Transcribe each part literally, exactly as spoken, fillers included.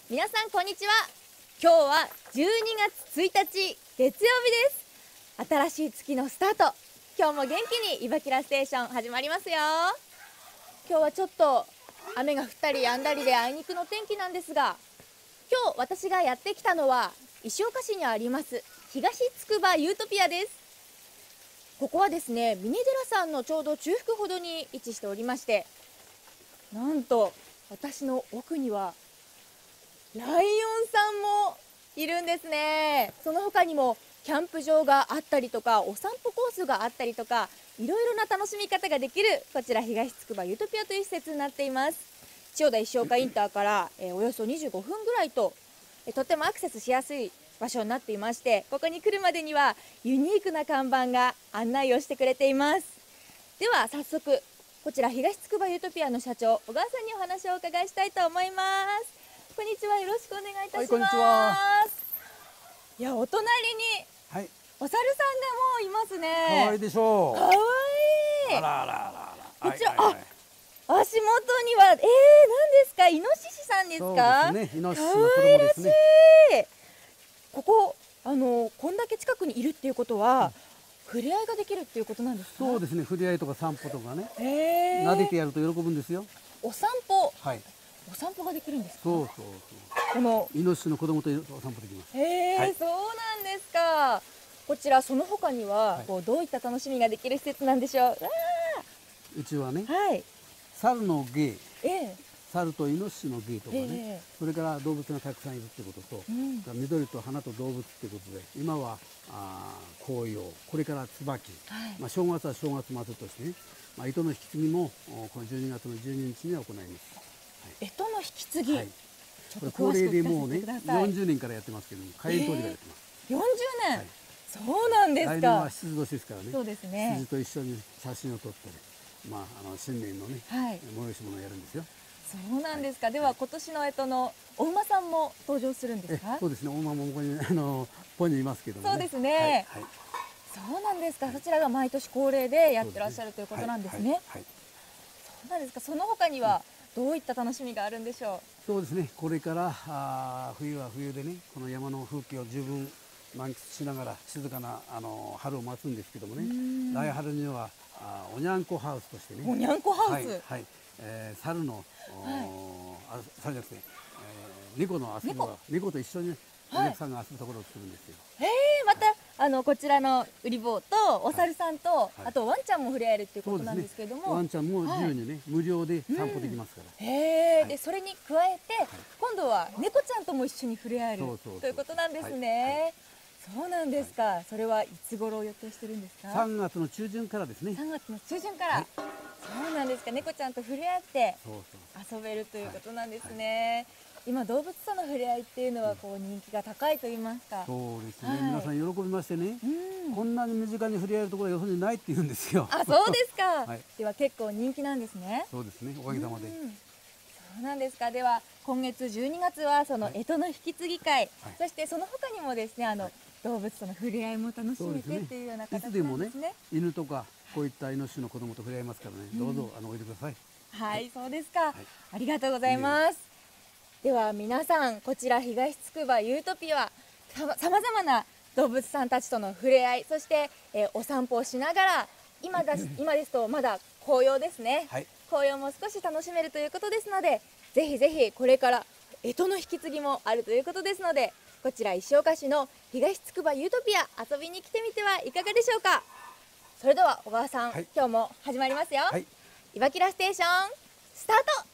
皆さんこんにちは。今日はじゅうにがつついたち月曜日です。新しい月のスタート。今日も元気にいばきらステーション始まりますよ。今日はちょっと雨が降ったり止んだりであいにくの天気なんですが、今日私がやってきたのは石岡市にあります東つくばユートピアです。ここはですね、峰寺山のちょうど中腹ほどに位置しておりまして、なんと私の奥にはライオンさんもいるんですね。その他にもキャンプ場があったりとか、お散歩コースがあったりとか、いろいろな楽しみ方ができるこちら東つくばユートピアという施設になっています。千代田石岡インターから、えー、およそにじゅうごふんぐらいと、えー、とってもアクセスしやすい場所になっていまして、ここに来るまでにはユニークな看板が案内をしてくれています。では早速こちら東つくばユートピアの社長小川さんにお話をお伺いしたいと思います。こんにちは、よろしくお願いいたします。はい、こんにちは。いや、お隣に、はい、お猿さんがもういますね。 可愛いでしょう。 可愛い。 あらあらあらあら。 こちら、あ、足元には、えー、何ですか、イノシシさんですか。 そうですね、イノシシの子供ですね。 ここ、あの、こんだけ近くにいるっていうことは、うん、触れ合いができるっていうことなんですか。 そうですね、触れ合いとか散歩とかね。撫でてやると喜ぶんですよ。 お散歩。 はい。 お散歩ができるんですか。 そうそうそう。 このイノシシの子供とお散歩できます。 へえ、はい、そうなんですか。こちらその他には、はい、こうどういった楽しみができる施設なんでしょう。 うちはね、 はい、 猿の芸、 ええ、 猿とイノシシの芸とかね、ええ、それから動物がたくさんいるってことと、うん、緑と花と動物ってことで、今はあ紅葉、これから椿、はい、まあ正月は正月祭りとしてね、まあ、糸の引き継ぎもこのじゅうにがつのじゅうににちには行います。 干支の引き継ぎ、はい、 これ恒例でもうねよんじゅうねんからやってますけども、開園当時からやってます。 えー、よんじゅうねん、はい、そうなんですか。 来年は羊年ですからね。 そうですね。 羊と一緒に写真を撮ったり、まああの新年のね、はい、催し物をやるんですよ。 そうなんですか。はい、では今年の干支のお馬さんも登場するんですか。 そうですね。お馬もここにあのポニーいますけども、ね。 そうですね。はいはい、そうなんですか。そちらが毎年恒例でやってらっしゃるということなんですね。そうなんですか。その他には、うん、どういった楽しみがあるんでしょう。 そうですね。これからあ冬は冬でね、この山の風景を十分満喫しながら静かなあの春を待つんですけどもね。来春にはあおにゃんこハウスとしてね。 おにゃんこハウス。はい。 はい、えー、猿の、はい、あ猿じゃなくて、えー、猫の遊び場、猫と一緒にお客さんが遊ぶところを作るんですよ。 へえ、また、はい、あのこちらの売り坊とお猿さんと、はい、あとワンちゃんも触れ合えるっていうことなんですけれども、ね、 ワンちゃんも自由にね、はい、無料で散歩できますから。 うん、へえ、はい、でそれに加えて、はい、今度は猫ちゃんとも一緒に触れ合えるということなんですね。はいはい、そうなんですか。はい、それはいつ頃予定してるんですか。 さんがつの中旬からですね。 さんがつの中旬から。はい、そうなんですか。猫ちゃんと触れ合って遊べるということなんですね。今動物との触れ合いっていうのはこう人気が高いと言いますか。 そうですね、はい、皆さん喜びましてね、うん、こんなに身近に触れ合えるところはよそにないって言うんですよ。 あ、そうですか。 はい、 では結構人気なんですね。 そうですね、おかげさまで。 そうなんですか。では今月じゅうにがつはその干支の引き継ぎ会、はい、そしてその他にもですね、あの、はい、動物との触れ合いも楽しめてっていうような形なんですね。いつでもね、 犬とかこういったイノシシの子供と触れ合いますからね、どうぞあのおいでください。 はい、はい、そうですか、はい、ありがとうございます。では皆さん、こちら東つくばユートピア、さまざまな動物さんたちとの触れ合い、そして、えー、お散歩をしながら、今だ今ですとまだ紅葉ですね、はい、紅葉も少し楽しめるということですので、ぜひぜひこれから干支の引き継ぎもあるということですので、こちら石岡市の東つくばユートピア、遊びに来てみてはいかがでしょうか。それでは小川さん、はい、今日も始まりますよ。はい、いばきらステーションスタート。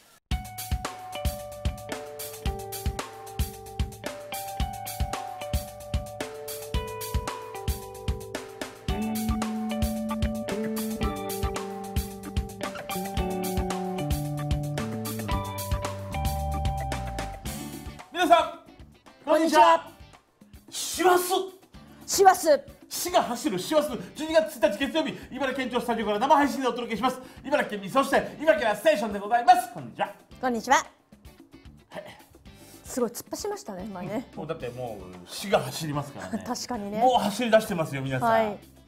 皆さんこんにちは。師走、 師走、 師が走る師走、じゅうにがつついたち月曜日、茨城県庁スタジオから生配信でお届けします。茨城県民、そして茨城はステーションでございます。こんにちは。 こんにちは。すごい突っ走りましたね、今ね。 もうだってもう師が走りますからね。 確かにね。 もう走り出してますよ、皆さん。はい、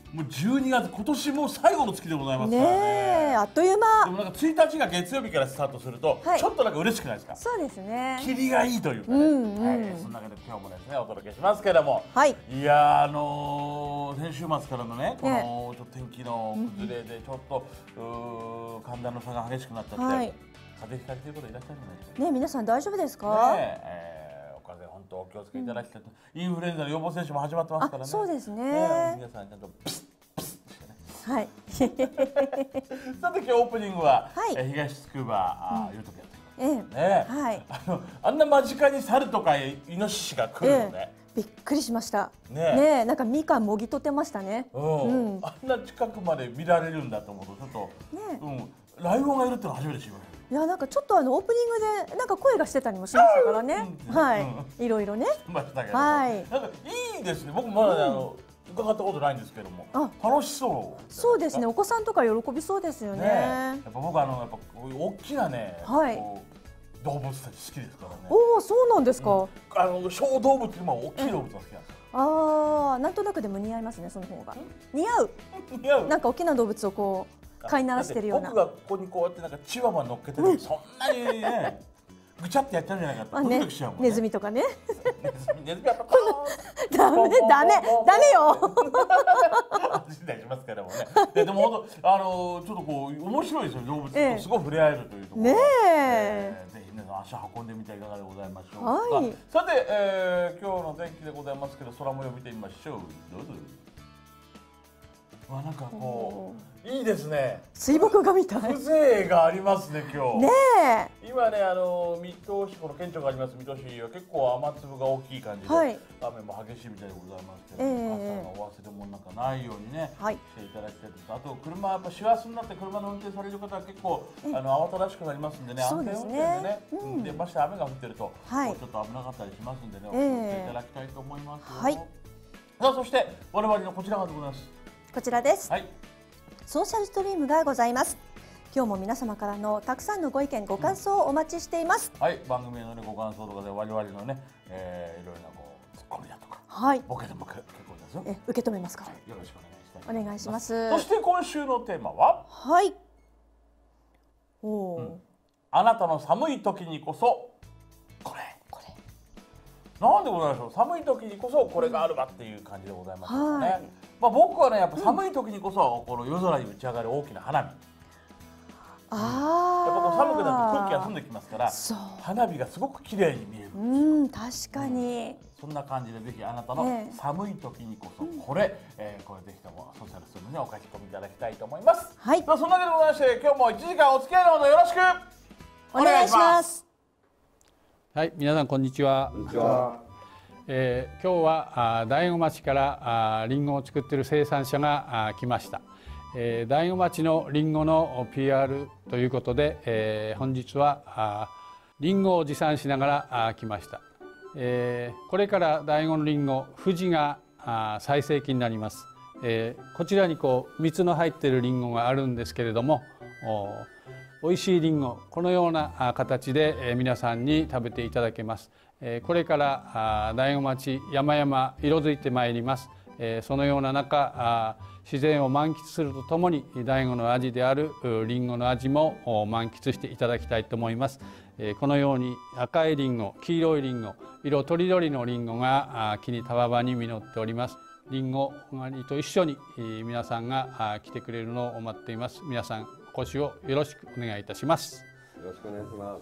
もうじゅうにがつ、今年も最後の月でございますからね。 ねえ、あっという間。 でもなんかついたちが月曜日からスタートすると、 はい、 ちょっとなんか嬉しくないですか。 そうですね。 キリがいいというかね。うんうん、はい、その中で今日もですねお届けしますけれども、はい、いやあのー、先週末からのねこの、ね、ちょっと天気の崩れでちょっと、うん、寒暖の差が激しくなっちゃって、はい、風邪ひかれている方いらっしゃるんじゃないですか。 ね、皆さん大丈夫ですか。 ねえー、お風邪本当お気をつけいただきたいと、うん、インフルエンザの予防接種も始まってますからね。 そうですね。 ね、皆さんちゃんとピシッピシッしてね。はい。さて今日オープニングは、はい、え東つくばいうとこやってええ、 ね、はい、あのあんな間近に猿とかイノシシが来るのね、ええ、 びっくりしました。ねえ、ねえ、なんかみかんもぎ取ってましたね。 うん、うん、あんな近くまで見られるんだと思うとちょっと、ね、うん、ライオンがいるってのは初めて知りました。 いや、なんかちょっとあのオープニングでなんか声がしてたりもしましたからね。うん、はい、うん、いろいろね。 ましたけど、はい、なんかいいですね。僕まだ、ね、あの伺ったことないんですけども、楽しそう。 そうですね。お子さんとか喜びそうですよね。ね、 やっぱ僕あのやっぱ大きなね、はい、動物たち好きですからね。 おお、そうなんですか。うん、 あの小動物も大きい動物が好きなんですよ。 ああ、なんとなくでも似合いますね、その方が。似合う。似合う。なんか大きな動物をこう飼いならしてるような。 僕がここにこうやってなんかチワワ乗っけてる、そんなにね。ぐちゃってやっちゃうんじゃないかってドキドキしちゃうもんね。 ネズミとかね。 ネズミ、ネズミやっぱダメダメダメよ。 失礼しますけどもね。でも本当あのちょっとこう面白いですよ、動物とすごい触れ合えるというところ。ねえ。ぜひ皆さん足運んでみてはいかがでございましょうか。はい、さて、えー、今日の天気でございますけど空模様見てみましょう。どうぞ。まあなんかこういいですね。 水墨画みたい。 風情がありますね今日。 ねえ。 今ねあの水戸市、この県庁があります水戸市は結構雨粒が大きい感じで、はい、雨も激しいみたいでございますけど、えー、朝のお忘れ物なんかないようにね、はい、していただきたいです。あと車やっぱ師走になって車の運転される方は結構あの慌ただしくなりますんでね、安全運転でね、うん、でまして雨が降ってると、はい、ちょっと危なかったりしますんでね、お気をつけいただきたいと思います。はい、さあそして我々のこちらがでございます。 こちらです、はい、ソーシャルストリームがございます。今日も皆様からのたくさんのご意見ご感想をお待ちしています。 うん、はい、番組の、ね、ご感想とかで我々のね、えー、いろいろなこうツッコミだとか、はい、ボケでも結構ですよ。 え受け止めますから、はい、 よろしくお願いしたいと思います。お願いします。そして今週のテーマは、 はい、おお、うん、 あなたの寒い時にこそこれこれなんでございましょう。寒い時にこそこれがあるわっていう感じでございますよね。はい、まあ僕はねやっぱ寒い時にこそこの夜空に打ち上がる大きな花火、ああ、やっぱこう寒くなって空気が澄んできますから花火がすごく綺麗に見えるんですよ。 うん、確かに、 うん、そんな感じでぜひあなたの寒い時にこそこれ、えー、これぜひともソーシャルストリームにお書き込みいただきたいと思います。はい、そんなわけでございまして今日もいちじかんお付き合いのほどよろしくお願いします。 はい、皆さんこんにちは。こんにちは。えー、今日は大子町からリンゴを作っている生産者が来ました。えー、大子町のリンゴの ピーアール ということで、えー、本日はリンゴを持参しながら来ました。えー、これから大子のリンゴ富士が最盛期になります。えー、こちらにこう蜜の入っているリンゴがあるんですけれども、おいしいリンゴこのような形で皆さんに食べていただけます。これから大子町山々色づいてまいります。そのような中自然を満喫するとともに大子の味であるリンゴの味も満喫していただきたいと思います。このように赤いリンゴ、黄色いリンゴ、色とりどりのリンゴが木にたわわに実っております。リンゴと一緒に皆さんが来てくれるのを待っています。皆さんご視聴よろしくお願いいたします。 よろしくお願いします。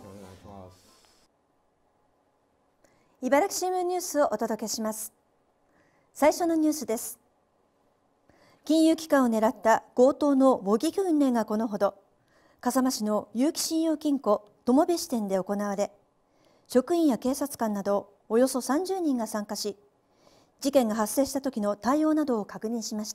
茨城新聞ニュースをお届けします。最初のニュースです。金融機関を狙った強盗の模擬訓練がこのほど笠間市の結城信用金庫友部支店で行われ、職員や警察官などおよそさんじゅうにんが参加し、事件が発生した時の対応などを確認しました。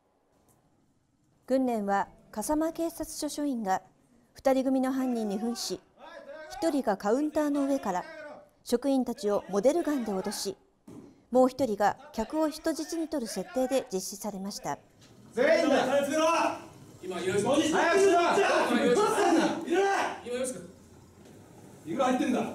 訓練は笠間警察署署員がふたり組の犯人に扮し、ひとりがカウンターの上から職員たちをモデルガンで脅し、もう一人が客を人質に取る設定で実施されました。 全員だ。今いろいろ。早くしろ。今いろいろ。今いろいろ。いくら入ってんだ。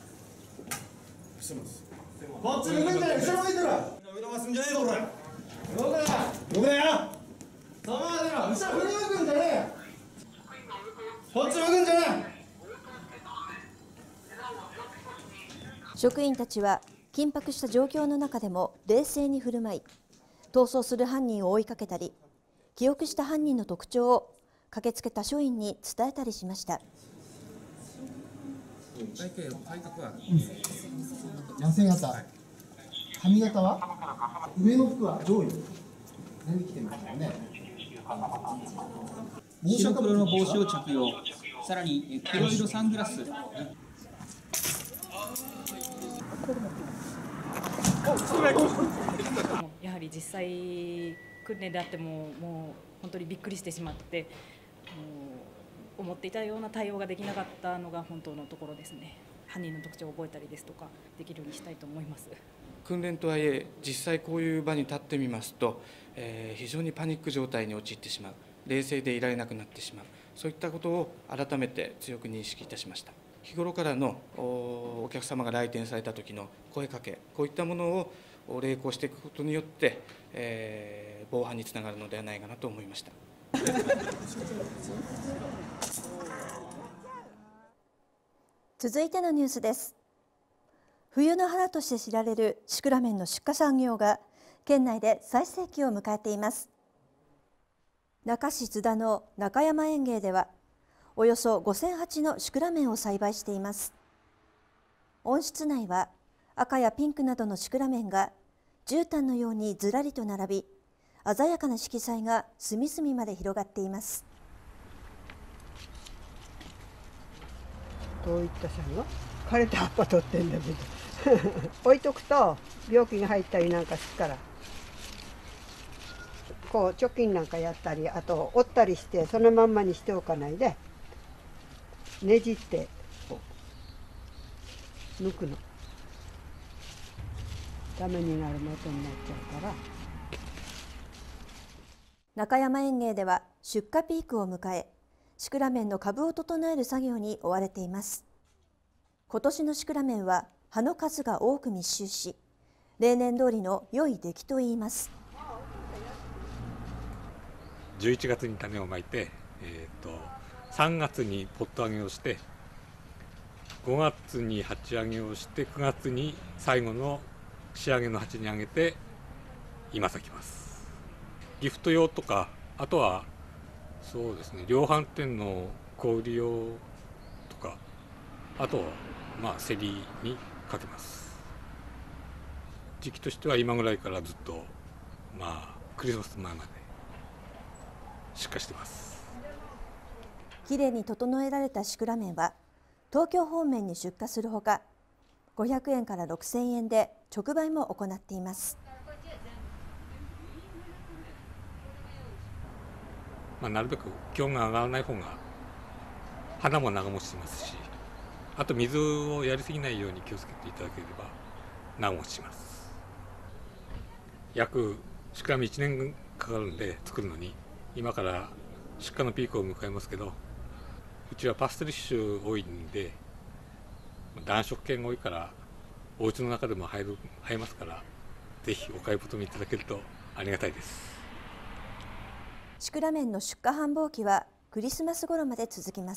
してます。こっち向くんじゃない。後ろ向いてろ。見逃すんじゃねえぞ俺。 動くな動くなよそのまま出ろ後ろ振り向くんじゃねえよこっち向くんじゃない職員たちは緊迫した状況の中でも冷静に振る舞い、逃走する犯人を追いかけたり、記憶した犯人の特徴を駆けつけた署員に伝えたりしました。 体型体格は痩せ型、髪型は上の服は上位何着てますよね。 白黒の帽子を着用、さらに黒色サングラス。 やはり実際訓練であってももう本当にびっくりしてしまって、もう思っていたような対応ができなかったのが本当のところですね。犯人の特徴を覚えたりですとかできるようにしたいと思います。 訓練とはいえ実際こういう場に立ってみますと、えー、非常にパニック状態に陥ってしまう、冷静でいられなくなってしまう、そういったことを改めて強く認識いたしました。日頃からのお客様が来店された時の声かけ、こういったものを励行していくことによって、えー、防犯につながるのではないかなと思いました。 続いてのニュースです。冬の花として知られるシクラメンの出荷産業が県内で最盛期を迎えています。那珂市津田の中山園芸ではおよそごせん鉢のシクラメンを栽培しています。温室内は赤やピンクなどのシクラメンが絨毯のようにずらりと並び、鮮やかな色彩が隅々まで広がっています。 こういったさの枯れた葉っぱ取ってんだけど置いとくと病気が入ったりなんかするから、こう貯金なんかやったり、あと折ったりしてそのまんまにしておかないでねじって抜くの。ダメになる元になっちゃうから。 中山園芸では出荷ピークを迎え、シクラメンの株を整える作業に追われています。今年のシクラメンは葉の数が多く密集し、例年通りの良い出来といいます。 じゅういちがつに種をまいて、えー、とさんがつにポット上げをして、ごがつに鉢上げをして、くがつに最後の仕上げの鉢に上げて今咲きます。ギフト用とか、あとはそうですね、量販店の小売り用とか、あとはまあ競りにかけます。時期としては今ぐらいからずっとまあクリスマス前まで出荷してます。 きれいに整えられたシクラメンは東京方面に出荷するほか、ごひゃくえんからろくせんえんで直売も行っています。 まあ、なるべく気温が上がらない方が花も長持ちしますし、あと水をやりすぎないように気をつけていただければ長持ちします。約シクラメンいちねんかかるんで作るのに、今から出荷のピークを迎えますけど、うちはパステル種多いんで暖色系が多いから、お家の中でも生える生えますから、ぜひお買い求めいただけるとありがたいです。 シクラメンの出荷繁忙期はクリスマス頃まで続きます。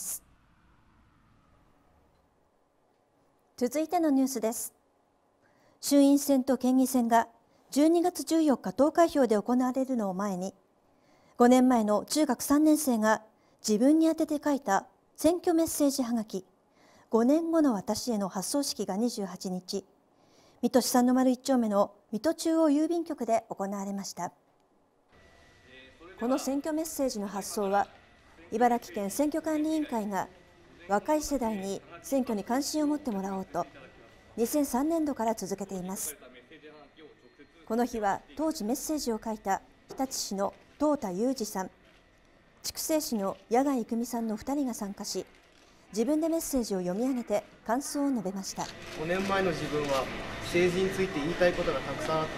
続いてのニュースです。衆院選と県議選がじゅうにがつじゅうよっか投開票で行われるのを前に、ごねんまえの中学さんねんせいが自分に宛てて書いた選挙メッセージはがき、ごねんごの私への発送式がにじゅうはちにち、水戸市三の丸いっ丁目の水戸中央郵便局で行われました。この選挙メッセージの発送は、茨城県選挙管理委員会が若い世代に選挙に関心を持ってもらおうとにせんさんねんどから続けています。この日は当時メッセージを書いた日立市の東田裕二さん、筑西市の矢賀郁美さんのふたりが参加し、自分でメッセージを読み上げて感想を述べました。 ごねんまえの自分は政治について言いたいことがたくさんあった。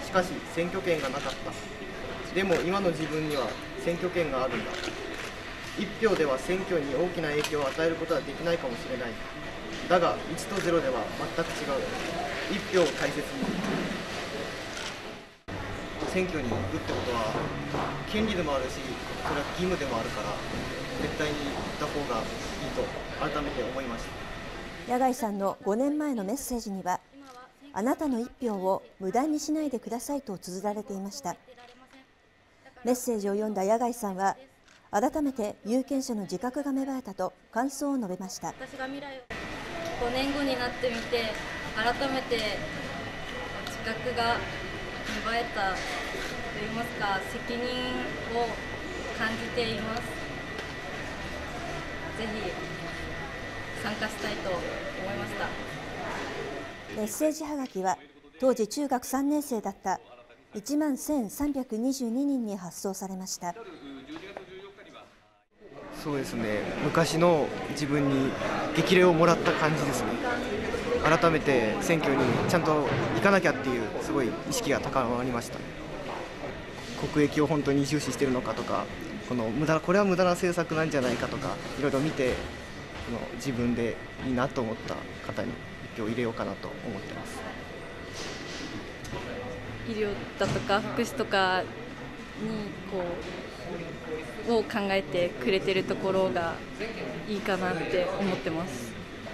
しかし選挙権がなかった。でも今の自分には選挙権があるんだ。一票では選挙に大きな影響を与えることはできないかもしれない。だがいちとゼロでは全く違う。一票を大切に。 選挙に行くってことは権利でもあるし、それは義務でもあるから絶対に行った方がいいと改めて思いました。 柳井さんのごねんまえのメッセージには、あなたの一票を無駄にしないでくださいと綴られていました。メッセージを読んだ柳井さんは、改めて有権者の自覚が芽生えたと感想を述べました。 私が未来をごねんごになってみて、改めて自覚が芽生えたといいますか、責任を感じています。ぜひ参加したいと思いました。 メッセージはがきは当時中学さんねん生だったいちまんせんさんびゃくにじゅうににんに発送されました。 そうですね、昔の自分に激励をもらった感じですね。改めて選挙にちゃんと行かなきゃっていうすごい意識が高まりました。国益を本当に重視しているのかとか、この無駄これは無駄な政策なんじゃないかとかいろいろ見て、この自分でいいなと思った方に一票入れようかなと思ってます。 医療だとか福祉とかにこうを考えてくれてるところがいいかなって思ってます。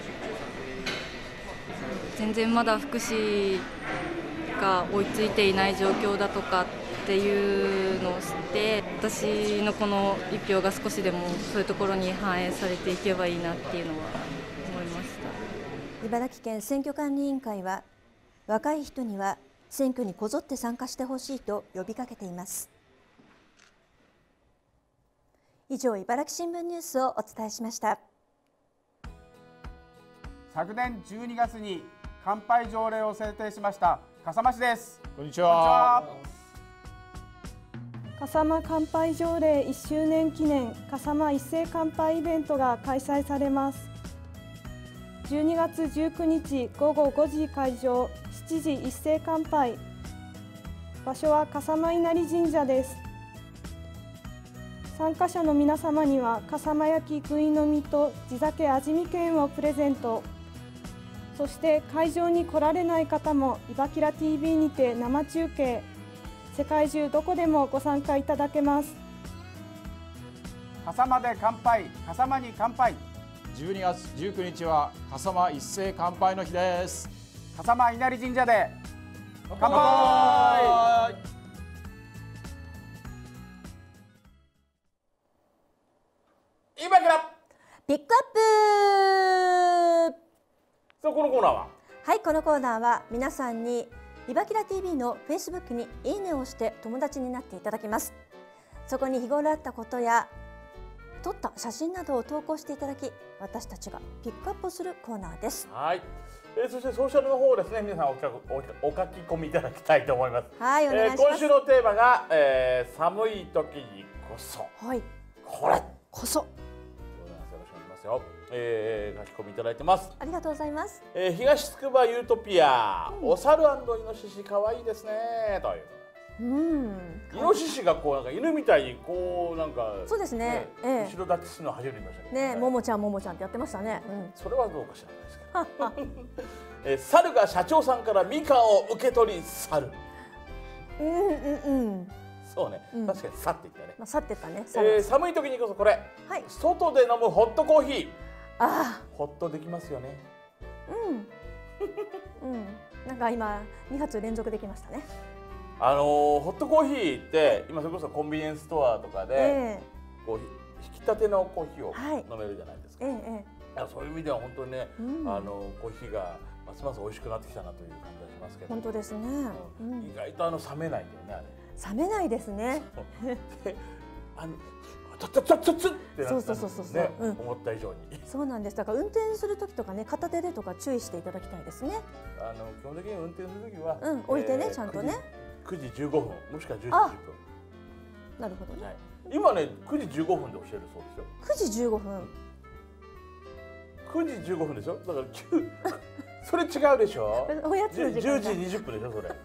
全然まだ福祉が追いついていない状況だとかっていうのを知って、私のこの一票が少しでもそういうところに反映されていけばいいなっていうのは思いました。 茨城県選挙管理委員会は、若い人には選挙にこぞって参加してほしいと呼びかけています。以上、茨城新聞ニュースをお伝えしました。 昨年じゅうにがつに乾杯条例を制定しました笠間市です。 こんにちは。 笠間乾杯条例いっしゅうねん記念笠間一斉乾杯イベントが開催されます。じゅうにがつじゅうくにちごごごじ開場、しちじ一斉乾杯。場所は笠間稲荷神社です。参加者の皆様には笠間焼ぐいの実と地酒味見券をプレゼント。そして会場に来られない方もいばきら ティーブイ にて生中継、世界中どこでもご参加いただけます。 笠間で乾杯、笠間に乾杯。 じゅうにがつじゅうくにちは笠間一斉乾杯の日です。 笠間稲荷神社で乾杯。今からピックアップ。 さあ、このコーナーははい、このコーナーは皆さんにいばきら ティーブイ のフェイスブックにいいねをして友達になっていただきます。そこに日頃あったことや撮った写真などを投稿していただき、私たちがピックアップするコーナーです。 はい、えー、そしてソーシャルの方ですね、皆さんお書おお書き込みいただきたいと思います。 はい、お願いします。 えー、今週のテーマが、えー、寒い時にこそ、 はい、 これこそ。 よろしくお願いしますよ。えー、書き込みいただいてます。 ありがとうございます。 えー、東つくばユートピア、うん、お猿&イノシシ可愛いですねという。 うん、 イノシシがこうなんか犬みたいにこうなんかそうですね、ねええ、 後ろ立ちするの初めて見ましたけどね、ももちゃんももちゃんってやってましたね、うん、 それはどうか知らないですけどえ猿が社長さんからミカを受け取り去る。 うんうんうん、 そうね、うん、確かに去っていったね、 まあ、去ってったね、 えー、寒い時にこそこれ、はい、外で飲むホットコーヒー、 ああホッとできますよね。 うんうん、なんか今に発連続できましたね。 あのー、ホットコーヒーって今それこそコンビニエンスストアとかで、えー、こう引き立てのコーヒーを飲めるじゃないですか、はい、えー、そういう意味では本当にね、うん、あのコーヒーがますます美味しくなってきたなという感じがしますけど、 本当ですね、 うん、意外とあの冷めないんだよね、あれ冷めないですねであのツッツッツッツッってなったんですね、思った以上に。 そうなんです。だから運転する時とかね、片手でとか注意していただきたいですね。 あの基本的に運転する時は、 うん、置いてね、ちゃんとね。 くじじゅうごふんもしくはじゅうじじゅっぷん。 なるほどね。 はい、今ねくじじゅうごふんで教えるそうですよ。 くじじゅうごふん。 くじじゅうごふんでしょ。だからきゅうそれ違うでしょ。 おやつの時間。 じゅうじにじゅっぷんでしょそれ。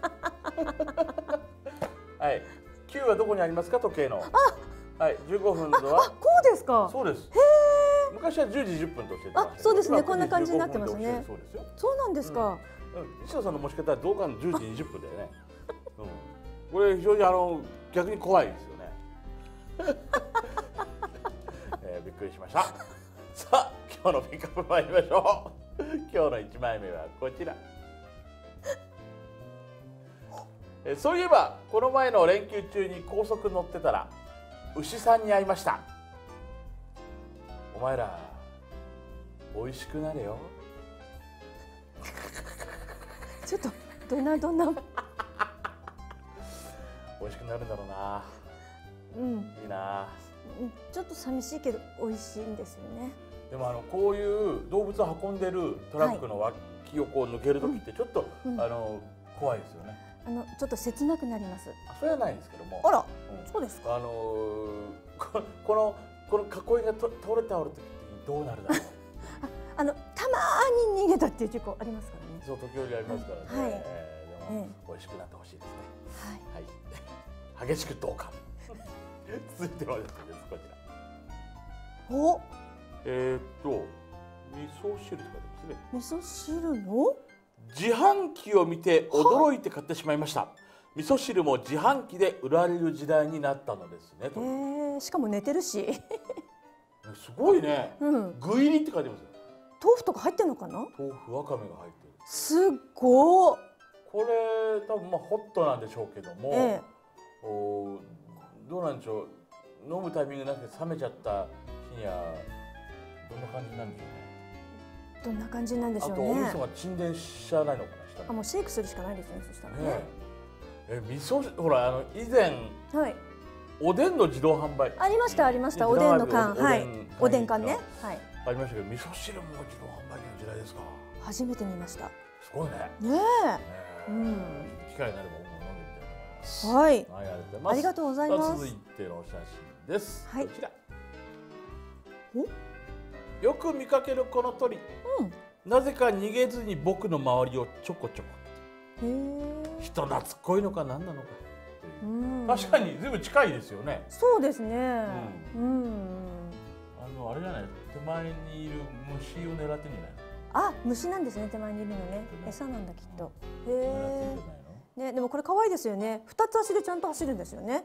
はい。きゅうはどこにありますか、時計の。はい、じゅうごふんは。 あ、こうですか。 そうです。へえ。昔はじゅうじじゅっぷんと教えてました。 あ、そうですね。こんな感じになってますね。 そうですよ。 そうなんですか。 うん。石田さんの持ち方はどうかのじゅうじにじゅっぷんだよね。 これ非常にあの逆に怖いですよね。えー、びっくりしました。さあ今日のピックアップ参りましょう。今日のいちまいめはこちら。えー、そういえばこの前の連休中に高速乗ってたら牛さんに会いました。お前ら美味しくなれよ。 ちょっとどんなどんな美味しくなるんだろうな。 うん、 いいな。 ちょっと寂しいけど美味しいんですよね。 でもあのこういう動物を運んでるトラックの脇をこう抜ける時ってちょっと、うん、あの怖いですよね。 あのちょっと切なくなります。 それはないんですけども。 あら、うん、そうですか。 あのー、こ, このこの囲いがと倒れ倒れてどうなるだろう。 あ, あのたまに逃げたっていう事故ありますからね。 そう時折ありますからね。 はい。 えー、でも、ええ、美味しくなってほしいですね。はい。はい、激しく同感。続いてはですね、こちら。 お。 えー、っと味噌汁とかですね。 味噌汁の？ 自販機を見て驚いて買ってしまいました。味噌汁も自販機で売られる時代になったのですね。 えー、しかも寝てるし。 すごいね。 うん。 具入りって書いてますよ。 豆腐とか入ってるのかな？ 豆腐わかめが入ってる。 すっごい。 これ多分まあホットなんでしょうけども、ええ、おどうなんでしょう。飲むタイミングなくて冷めちゃった日にはどんな感じなんでしょうね。 どんな感じなんでしょうね。 あとお味噌が沈殿しちゃわないのかな。下にあ、もうシェイクするしかないですね。そしたらね。 ねえ、味噌ほらあの以前、 はい、 おでんの自動販売ありましたありました。おでんの缶、はい、おでん缶ね、はい、 ありましたけど、味噌汁も自動販売機の時代ですか。 初めて見ました。 すごいね。 ねえ、うん、 機会になれば僕も飲んでみたいと思います。 はい、 ありがとうございます。 ありがとうございます。 続いてのお写真です。 はい、こちら。よく見かけるこの鳥、うん、なぜか逃げずに僕の周りをちょこちょこ。へえ。人懐っこいのか何なのか。うん、確かにずいぶん近いですよね。 そうですね。うん。うん、 あのあれじゃない。手前にいる虫を狙ってんじゃないの。 あ、虫なんですね。手前にいるのね。餌なんだきっと。へえ。ね、でもこれ可愛いですよね。二つ足でちゃんと走るんですよね。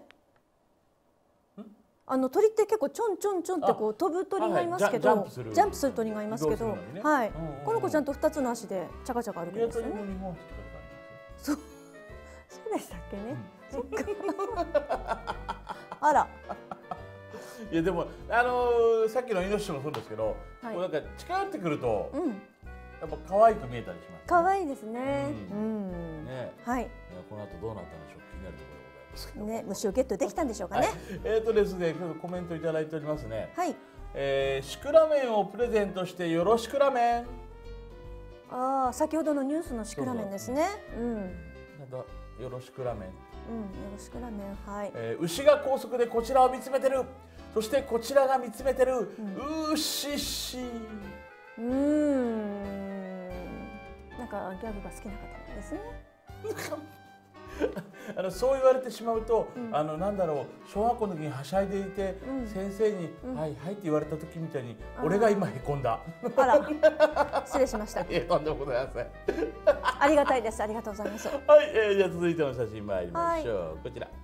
あの鳥って結構ちょんちょんちょんってこう飛ぶ鳥がいますけど、はいはい、ジャンプする鳥がいますけど、ね、はい、うんうんうん、この子ちゃんと二つの足でチャカチャカ歩くんですよね。そう、そうでしたっけね。うん、そっか。あら。 いやでもあのー、さっきのイノシシもそうですけど、はい、こうなんか近寄ってくると、うん、やっぱ可愛く見えたりします、ね。 可愛いですね。うん。うん、 ね、 はい。 この後どうなったんでしょう。気になるところ。 ね、虫をゲットできたんでしょうかね。はい、 えっ、ー、とですね、今日コメントいただいておりますね。 はい。 えー、シクラメンをプレゼントしてよろしくラメン。 ああ、先ほどのニュースのシクラメンですね。うん。なんかよろしくラメン。うん、よろしくラメン。はい。 えー、牛が高速でこちらを見つめてる。そしてこちらが見つめてる。うん、うしし。 うーん。なんかギャグが好きな方ですね。 あのそう言われてしまうと、うん、あのなんだろう、小学校の時にはしゃいでいて、うん、先生に、うん、はいはいって言われた時みたいに俺が今へこんだ。 あら、失礼しました。 いや、とんでもございません。 ありがたいです。ありがとうございます。 はい、えー、じゃあ続いての写真参りましょう。はい、こちら。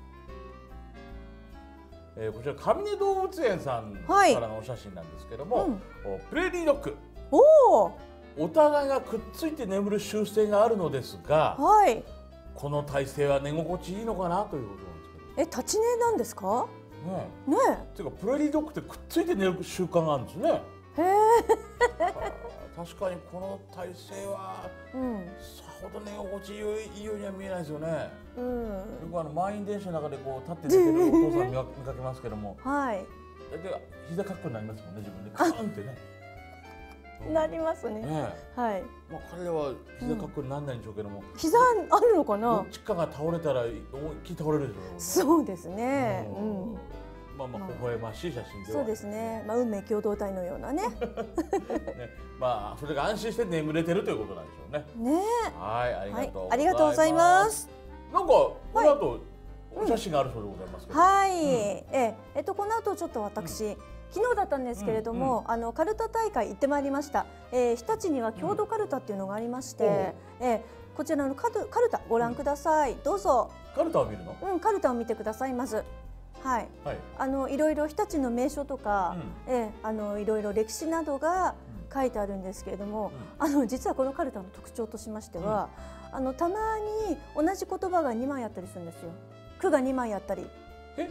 えー、こちら上根動物園さんからのお写真なんですけども、はい、うん、プレーリードッグ。 おお。 お互いがくっついて眠る習性があるのですが。 はい。 この体勢は寝心地いいのかなということなんですけど。 え、立ち寝なんですか？ ねえ。ねえ。 っていうかプレーリードッグってくっついて寝る習慣があるんですね。へえ。 確かにこの体勢は、うん、さほど寝心地いいようには見えないですよね。うん。よくあの満員電車の中でこう立って寝てるお父さん見かけますけども。 はい。 で膝かっこになりますもんね、自分でカーンってね。 なりますね。 ね、 はい。 まあ彼らは膝かっこになんないんでしょうけども。うん、 膝あるのかな。 どっちかが倒れたら思いっきり倒れるでしょう。 そうですね。うん。 まあまあ微笑ましい写真では。 そうですね。まあ運命共同体のようなね。ね、 まあそれが安心して眠れてるということなんでしょうね。 ね。 はい、ありがとう。 ありがとうございます。 なんかこの後お写真があるそうでございますけど。 はい。ええっとこの後ちょっと私。昨日だったんですけれども、うんうん、あのカルタ大会行ってまいりました、えー、日立には郷土カルタっていうのがありまして、うん、えー、 こちらのカルカルタご覧ください。どうぞ。 カルタを見るの？ うん、カルタを見てくださいまず。はい。はい、あのいろいろ日立の名所とか、うん、えあのいろいろ歴史などが書いてあるんですけれども、うん、あの実はこのカルタの特徴としましては、うん、あのたまに同じ言葉がにまいあったりするんですよ。句がにまいあったり。え？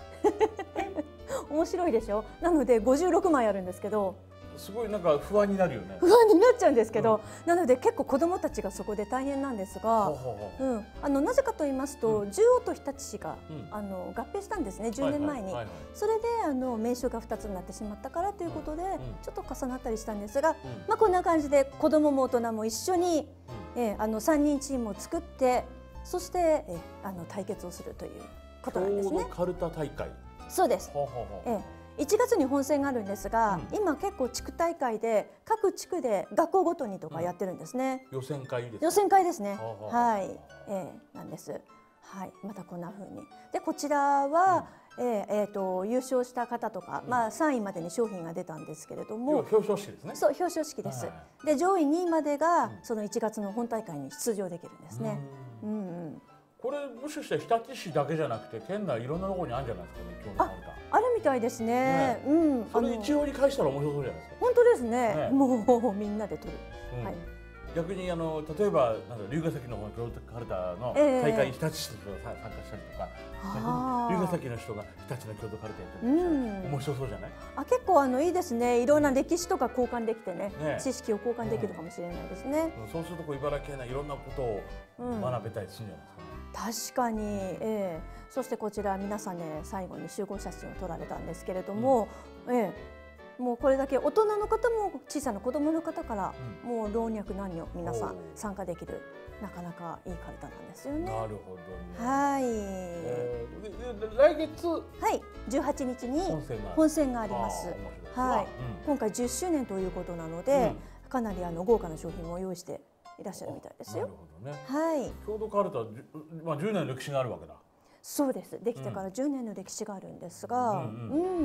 面白いでしょ。なのでごじゅうろくまいあるんですけど。 すごいなんか不安になるよね。 不安になっちゃうんですけど、うん、なので結構子どもたちがそこで大変なんですが、うん、あのなぜかと言いますと、うん、中央と日立市が、うん、あの合併したんですね、じゅうねんまえに。それであの名称がふたつになってしまったからということで、うん、ちょっと重なったりしたんですが、うん、まあこんな感じで子どもも大人も一緒に、うん、えー、あのさんにんチームを作って、そして、えー、あの対決をするということなんですね。 カルタ大会。 そうです。ほうほうほう、えーいちがつに本戦があるんですが、うん、今結構地区大会で各地区で学校ごとにとかやってるんですね。 うん、予選会ですか？ 予選会ですね。はい、えー、なんです。はい、またこんな風に。でこちらは、うん、えー、えーと優勝した方とか、うん、まあさんいまでに商品が出たんですけれども、 表彰式ですね。 そう、表彰式です。はい、で上位にいまでが、うん、そのいちがつの本大会に出場できるんですね。うん、うんうんこれもしかして日立市だけじゃなくて県内いろんなところにあるんじゃないですかね。今日のカルタ。 あるみたいですね。うん。 それ一応に返したら面白そうじゃないですか。 本当ですね。もうみんなで撮る。はい。 逆にあの例えばなんか龍ヶ崎の京都カルタの大会に日立市の人が参加したりとか、龍ヶ崎の人が日立の京都カルタやったりしたら面白そうじゃない？ あ、結構あのいいですね。いろんな歴史とか交換できてね、知識を交換できるかもしれないですね。 そうするとこう茨城県内いろんなことを学べたりするんじゃないですかね。 確かに、えー、そしてこちら皆さんね最後に集合写真を撮られたんですけれども、うん、えー、もうこれだけ大人の方も小さな子どもの方から、うん、もう老若男女皆さん参加できるなかなかいいカルタなんですよね。 なるほどね。 はい、 えー、来月はいじゅうはちにちに本戦があります。はい、うん、今回じゅっしゅうねんということなので、うん、かなりあの豪華な商品も用意していらっしゃるみたいですよ。 なるほどね。 はい。 郷土カルタ、まあじゅうねんの歴史があるわけだ。 そうです。できてからじゅうねんの歴史があるんですが、うん。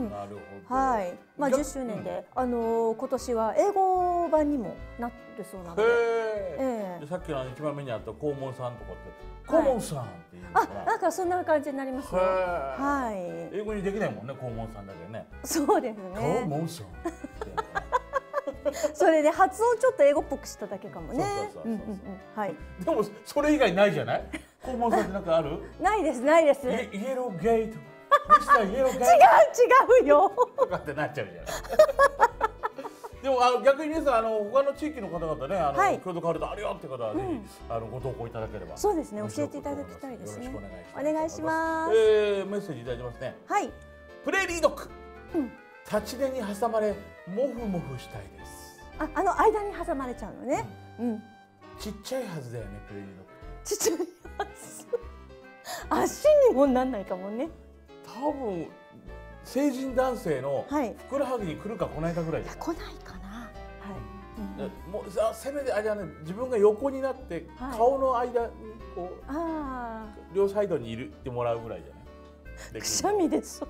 なるほど。 はい。まあじゅっしゅうねんで、あの今年は英語版にもなるそうなので。 ええ。さっきの一番目にあった黄門さんとかって黄門さんっていうのかな。 あ、なんかそんな感じになりますね。はい。 英語にできないもんね、黄門さんだけね。 そうですね。 黄門さん。 それで発音ちょっと英語っぽくしただけかもね。はい。 でもそれ以外ないじゃない？黄門さんってなんかある？ ないですないです。 イエローゲート。ミスターイエローゲート。 違う違うよ。 とかってなっちゃうじゃない。でもあの逆に皆さんあの他の地域の方々ね、あの郷土カルタあるよって方はぜひあのご投稿いただければ。 そうですね、教えていただきたいですね。よろしくお願いします。 ええ、メッセージいただいてますね。 はい。 プレーリードッグ。立ち寝に挟まれモフモフしたいです。 あ、あの間に挟まれちゃうのね。うん。 ちっちゃいはずだよね、プレーリードッグ。 ちっちゃいはず。足にもなんないかもね。 多分成人男性のふくらはぎに来るか来ないかぐらいじゃない。 来ないかな。はい。 もうさせめてあれはね、自分が横になって顔の間にこう両サイドにいるってもらうぐらいじゃない。 くしゃみでそう。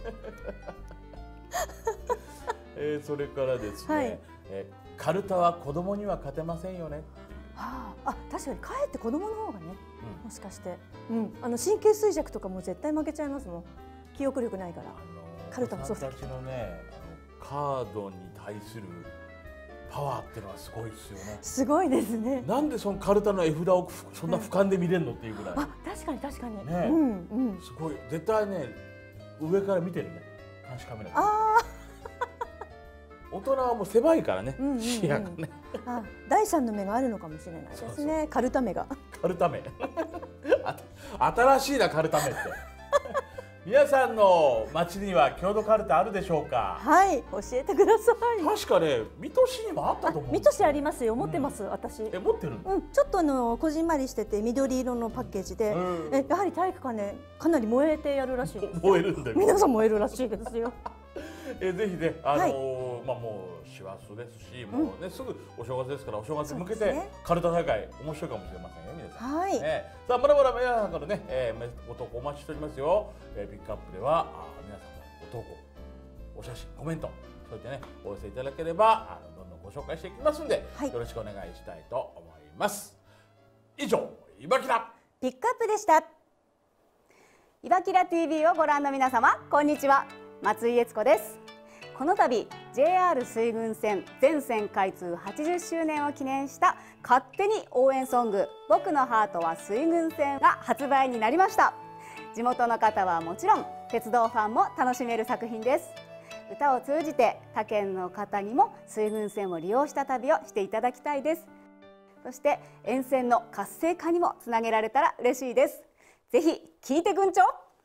えー、それからですね、はい、えー、カルタは子供には勝てませんよね。 はあ、あ、確かにかえって子供の方がね、うん、もしかして、うん、あの神経衰弱とかも絶対負けちゃいますもん。記憶力ないから。あのー、カルタもそうだけど。 私たちのね、あのカードに対するパワーっていうのはすごいですよね。 すごいですね。 なんでそのカルタの絵札をそんな俯瞰で見れるのっていうぐらい。 あ、確かに確かに。 ね、うんうん。すごい、絶対ね、上から見てるね。監視カメラ。ああ。大人はもう狭いからね、視野がね。 あ、第三の目があるのかもしれないですね。カルタ目が。 カルタ目。新しいなカルタ目って。皆さんの町には郷土カルタあるでしょうか。 はい、教えてください。 確かね、水戸市にもあったと思う。 水戸市ありますよ。持ってます、私。 え、持ってる。 うん、ちょっとあのこじんまりしてて緑色のパッケージで、え、やはり体育館ね、かなり燃えてやるらしい。 燃えるんだよ。 皆さん燃えるらしいですよ。 え、ぜひね、あのまあもう師走ですし、もうねすぐお正月ですから、お正月に向けてカルタ大会面白いかもしれませんよ、皆さん。 はい。 さあ、まだまだ皆さんからね、えー、ご投稿お待ちしておりますよ。えー、ピックアップではあ皆さんのご投稿、お写真、コメント、そういったねお寄せいただければあのどんどんご紹介していきますんで、はい、よろしくお願いしたいと思います。 以上、いばきらピックアップでした。いばきら ティービー をご覧の皆様、こんにちは。松井悦子です。この度 ジェイアール 水郡線全線開通はちじゅっしゅうねんを記念した勝手に応援ソング「僕のハートは水郡線」が発売になりました。地元の方はもちろん鉄道ファンも楽しめる作品です。歌を通じて他県の方にも水郡線を利用した旅をしていただきたいです。そして沿線の活性化にもつなげられたら嬉しいです。ぜひ聞いてぐんちょ。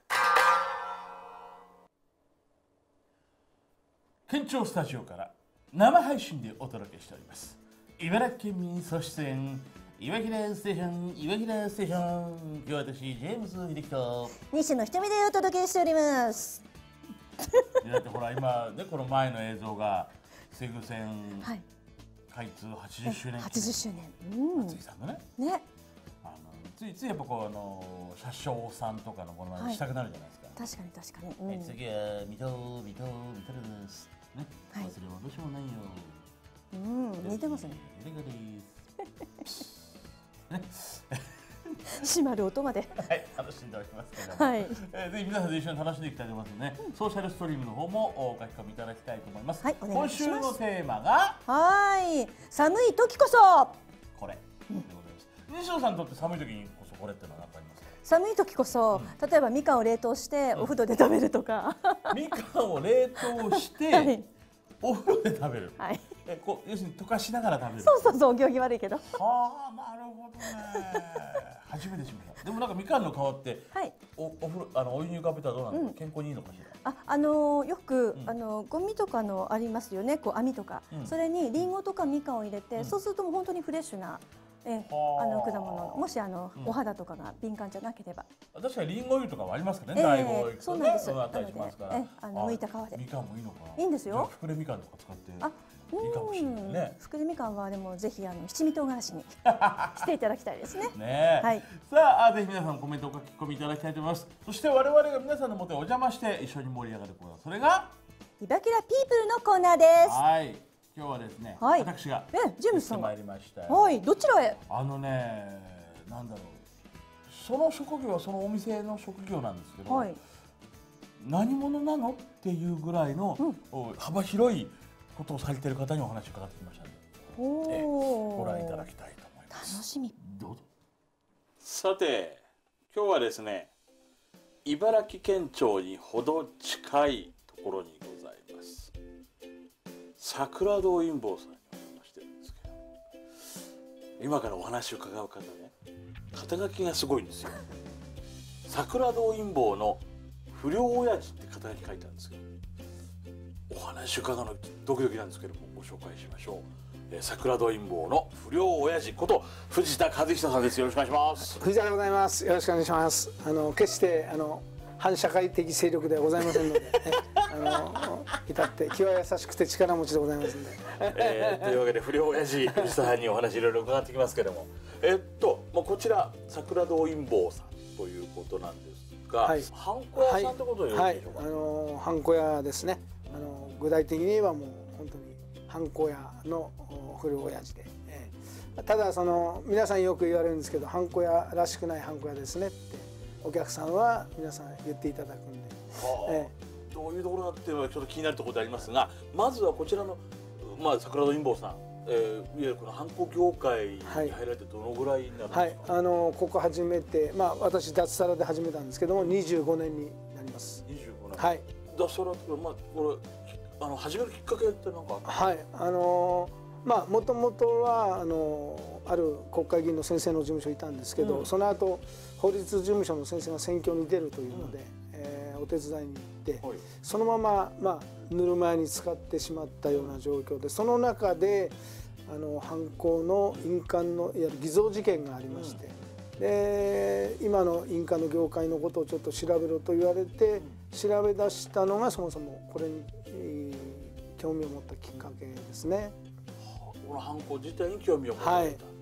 県庁スタジオから生配信でお届けしております。茨城県民総出演いわきらステーション、いわきらステーション。今日は私ジェームズ秀樹と西野ひとみでお届けしております。 だってほら今ね、この前の映像が水郡線開通はちじゅっしゅうねん、 はちじゅっしゅうねん、 松井さんのね、 ね、 あのついついやっぱこうあの車掌さんとかのものまねしたくなるじゃないですか。 確かに確かに。 うん、はい、次は水戸水戸水戸です。ね、はい、それはどうしようもないよ。 うん、似てますね。 レガです。ね、 閉まる音まで。 はい、楽しんでおりますけども。はい。えー、ぜひ皆さんで一緒に楽しんでいきたいと思いますので、うん、ソーシャルストリームの方もお書き込みいただきたいと思います。はい、お願いします。今週のテーマが。 はい、寒い時こそ。 これ。でございます。西野さんにとって寒い時にこそこれってのは何かありますか。 寒い時こそ、うん、例えばみかんを冷凍してお風呂で食べるとか、 うん、みかんを冷凍して、はい、お風呂で食べる、はい、えこう要するに溶かしながら食べる。 そうそうそう、お行儀悪いけど。 はあ、なるほどね。初めて知りました。でもなんかみかんの皮って、はい、おお風呂あのお湯に浮かべたらどうなんですか、うん、健康にいいのかしら。 あ、あのー、よく、うん、あのゴミとかのありますよね、こう網とか、うん、それにリンゴとかみかんを入れて、うん、そうするともう本当にフレッシュな。えあの果物、もしあの、うん、お肌とかが敏感じゃなければ。 確かにリンゴ油とかもありますからね。大根そうなんです。なので、えあの剥いた皮で。 みかんもいいのかな。 いいんですよ。 ふくれみかんとか使って。 あ、いいかもしれないね。ふくれみかんはでもぜひあの七味唐辛子にしていただきたいですね。 ね。はい。さあぜひ皆さんコメントお書き込みいただきたいと思います。そして我々が皆さんのもとへお邪魔して一緒に盛り上がるコーナー、それがいばきらピープルのコーナーです。 はい。今日はですね、はい、私がえジェームスさんが参りました。 はい、どちらへ。 あのね、なんだろう、その職業はそのお店の職業なんですけど、はい、何者なのっていうぐらいの、うん、幅広いことをされている方にお話を伺ってきましたので、えご覧いただきたいと思います。 楽しみ。 どうぞ。さて今日はですね、茨城県庁にほど近いところにございます桜堂陰坊さんにお邪魔してるんですけど、今からお話を伺う方ね、肩書きがすごいんですよ。桜堂陰坊の不良親父って肩書き書いてあるんですけど、お話を伺うのドキドキなんですけども、ご紹介しましょう。えー、桜堂陰坊の不良親父こと藤田和久さんです。よろしくお願いします。 藤田でございます。よろしくお願いします。あの決してあの反社会的勢力ではございませんので、ね、あの至って気は優しくて力持ちでございますので、 えー、というわけで不良親父藤田さんにお話いろいろ伺ってきますけども、えっともうこちら桜堂陰坊さんということなんですが、はい、ハンコ屋さんってことでよろしいでしょうか。 はいはい、あのハンコ屋ですね。あの具体的に言えばもう本当にハンコ屋の不良親父で、えー、ただその皆さんよく言われるんですけど、ハンコ屋らしくないハンコ屋ですねってお客さんは皆さん言っていただくんで、 はあ、えー、どういうところだっていうのはちょっと気になるところでありますが、まずはこちらの、まあ、桜堂陰坊さん、えー、いわゆるこのハンコ業界に入られてどのぐらいになるんですか。はい、 あのここ始めて、まあ私脱サラで始めたんですけどもにじゅうごねんになります。 にじゅうごねん。 はい。 脱サラってまあこれあの始めるきっかけって何かあったんですか。 はい、あのまあもともとはあのある国会議員の先生の事務所にいたんですけど、うん、その後法律事務所の先生が選挙に出るというので、うん、えー、お手伝いに行って、はい、そのまま、まあ、ぬるま湯に使ってしまったような状況で、その中であの犯行の印鑑のいわゆる偽造事件がありまして、うん、で今の印鑑の業界のことをちょっと調べろと言われて、うん、調べ出したのがそもそもこれに、えー、興味を持ったきっかけですね。 この犯行自体に興味を持たれた、はい、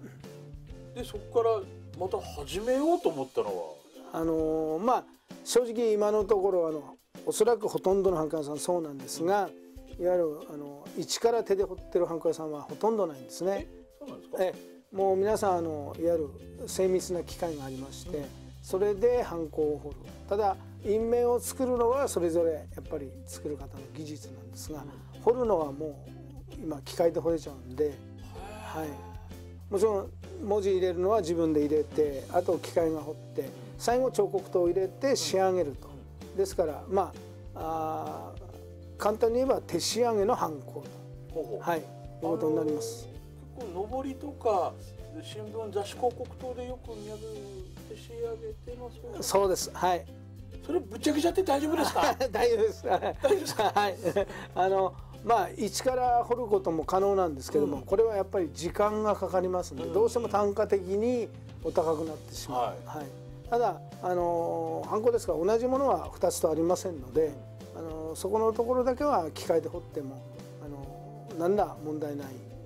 でそこからまた始めようと思ったのはあのー、まあ正直今のところあのおそらくほとんどのハンコ屋さんそうなんですが、いわゆるあの一から手で彫ってるハンコ屋さんはほとんどないんですね。 そうなんですか。 えもう皆さんあのいわゆる精密な機械がありまして、それでハンコを彫る。ただ印面を作るのはそれぞれやっぱり作る方の技術なんですが、彫るのはもう今機械で彫れちゃうんで、はい、もちろん文字入れるのは自分で入れて、あと機械が彫って最後彫刻刀を入れて仕上げると。ですからまあ、あ簡単に言えば手仕上げのハンコと、はい、いうことになります。 結構上りとか新聞雑誌広告等でよく見上げ手仕上げてます。 そうです。はい。 それぶっちゃけちゃって大丈夫ですか？ 大丈夫です。大丈夫ですか？はい。あのまあ一から彫ることも可能なんですけども、うん、これはやっぱり時間がかかりますので、うん、どうしても単価的にお高くなってしまう。はい。はい、ただあのハンコですから同じものはふたつとありませんので、うん、あのそこのところだけは機械で彫ってもあの何ら問題ない。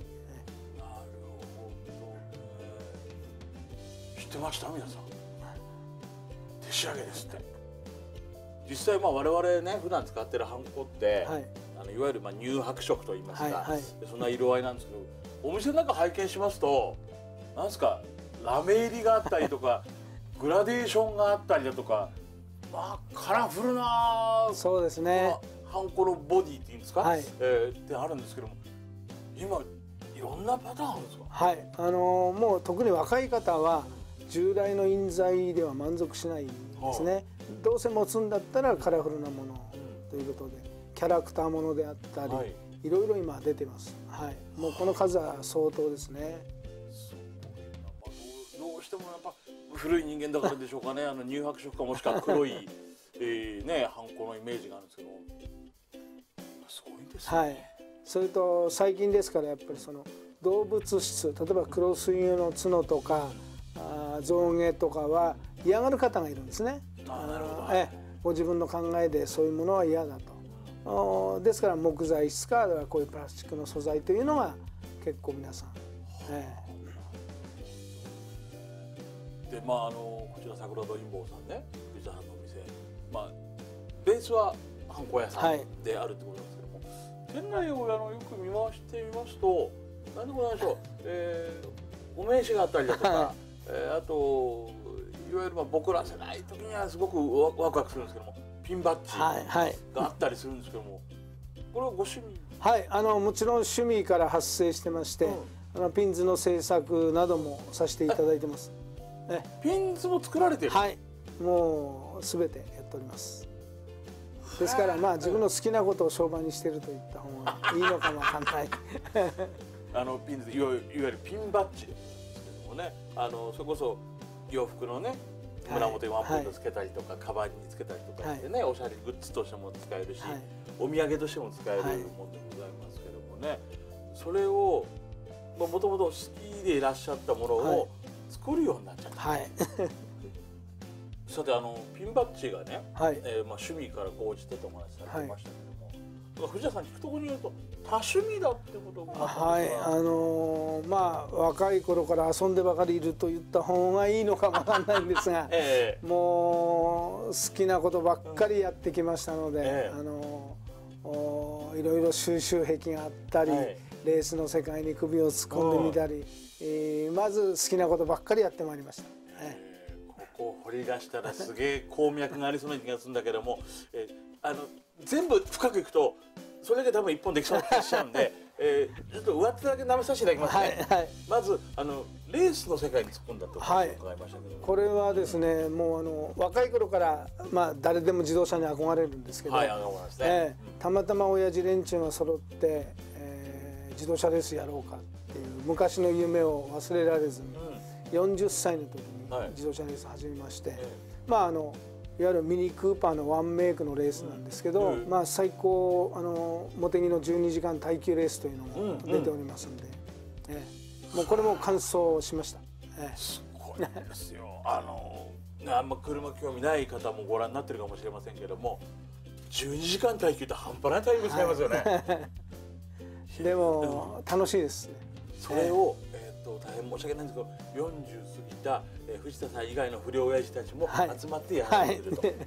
知ってました皆さん？手仕上げですって。実際まあ我々ね普段使ってるハンコって、はい、あのいわゆるまあ乳白色といいますか、はいはい、そんな色合いなんですけど、お店の中拝見しますとなんですかラメ入りがあったりとかグラデーションがあったりだとか、まあカラフルなそうですね、 ハンコのボディっていうんですか、はい、えー、ってあるんですけども、今いろんなパターンあるんですか？ はい、あのー、もう特に若い方は従来の印材では満足しないんですね。どうせ持つんだったらカラフルなものということで、キャラクターものであったり、はい、いろいろ今出てます。はい、もうこの数は相当ですね。 どうしてもやっぱ古い人間だからでしょうかね。あの乳白色かもしくは黒い、えー、ねハンコのイメージがあるんですけど、すごいですね。 はい。それと最近ですからやっぱりその動物質、例えばクロスユの角とか、あ象牙とかは嫌がる方がいるんですね。 あ、なるほど。 えご自分の考えでそういうものは嫌だと。ですから木材質かこういうプラスチックの素材というのが結構皆さん。ええ、でまああのこちら桜戸陰謀さんね、藤田さんのお店、まあベースはハンコ屋さんであるってことなんですけども、はい、店内をあのよく見回してみますと何でもないでしょう、えー、お名刺があったりだとか。はい、えー、あといわゆるまあ僕ら世代時にはすごくワクワクするんですけども、ピンバッジがあったりするんですけども、これはご趣味？ はい、あのもちろん趣味から発生してまして、うん、あのピンズの制作などもさせていただいてます。 えピンズも作られてる？ はい、もうすべてやっております。ですからまあ自分の好きなことを商売にしていると言った方がいいのかもわかんない。 あのピンズいわゆるピンバッジですけどもね、あのそれこそ洋服のね胸元にワンポイントつけたりとか、はい、カバンにつけたりとかしてね、はい、おしゃれグッズとしても使えるし、はい、お土産としても使えるものでございますけどもね、それをもともと好きでいらっしゃったものを作るようになっちゃった。はい、さてあのピンバッジがね、はい、えー、まあ趣味から高じてとお話しされてましたけども、はい、藤田さん聞くところによると多趣味だってことがはい、あのー、まあ若い頃から遊んでばかりいると言った方がいいのかもわかんないんですが、えー、もう好きなことばっかりやってきましたので、えー、あのー、いろいろ収集癖があったり、はい、レースの世界に首を突っ込んでみたり、えー、まず好きなことばっかりやってまいりました。えー、ここを掘り出したらすげえ鉱脈がありそうな気がするんだけども、えー、あの全部深くいくとそれだけ多分一本できそうな気がしちゃうんで、えー、ちょっと上手だけ舐めさせていただきますね。はいはい、まずあのレースの世界に突っ込んだと伺いましたけど、はい、 これはですね、もうあの若い頃からまあ誰でも自動車に憧れるんですけど、はい、ますね、えー、たまたま親父連中が揃って、えー、自動車レースやろうかっていう昔の夢を忘れられずに、うん、よんじゅっさいの時に自動車レース始めまして、はい、まああのいわゆるミニクーパーのワンメイクのレースなんですけど、うん、まあ最高あの茂木のじゅうにじかん耐久レースというのも出ておりますんで、うんうん、ええ、もうこれも完走しました。ええ、 すごいですよ。あのあんま車興味ない方もご覧になってるかもしれませんけども、じゅうにじかん耐久って半端ないタイム使いますよね。はい、 でも楽しいですね。 それを、えー、と大変申し訳ないんですけどよんじゅう過ぎた、えー、藤田さん以外の不良親父たちも集まってやられてると、はいはい、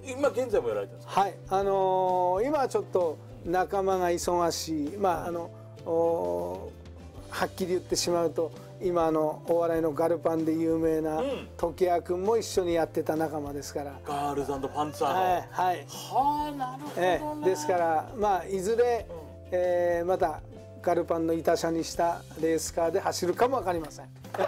今現在もやられてるんですか？ はい、あのー、今はちょっと仲間が忙しい、まああのはっきり言ってしまうと今のお笑いのガルパンで有名な時矢君も一緒にやってた仲間ですから。 ガールズ&パンツァーの。 はいはい。 はあ、なるほどね。 ええ、ですからまあいずれ、えー、またガルパンの板車にしたレースカーで走るかもわかりません。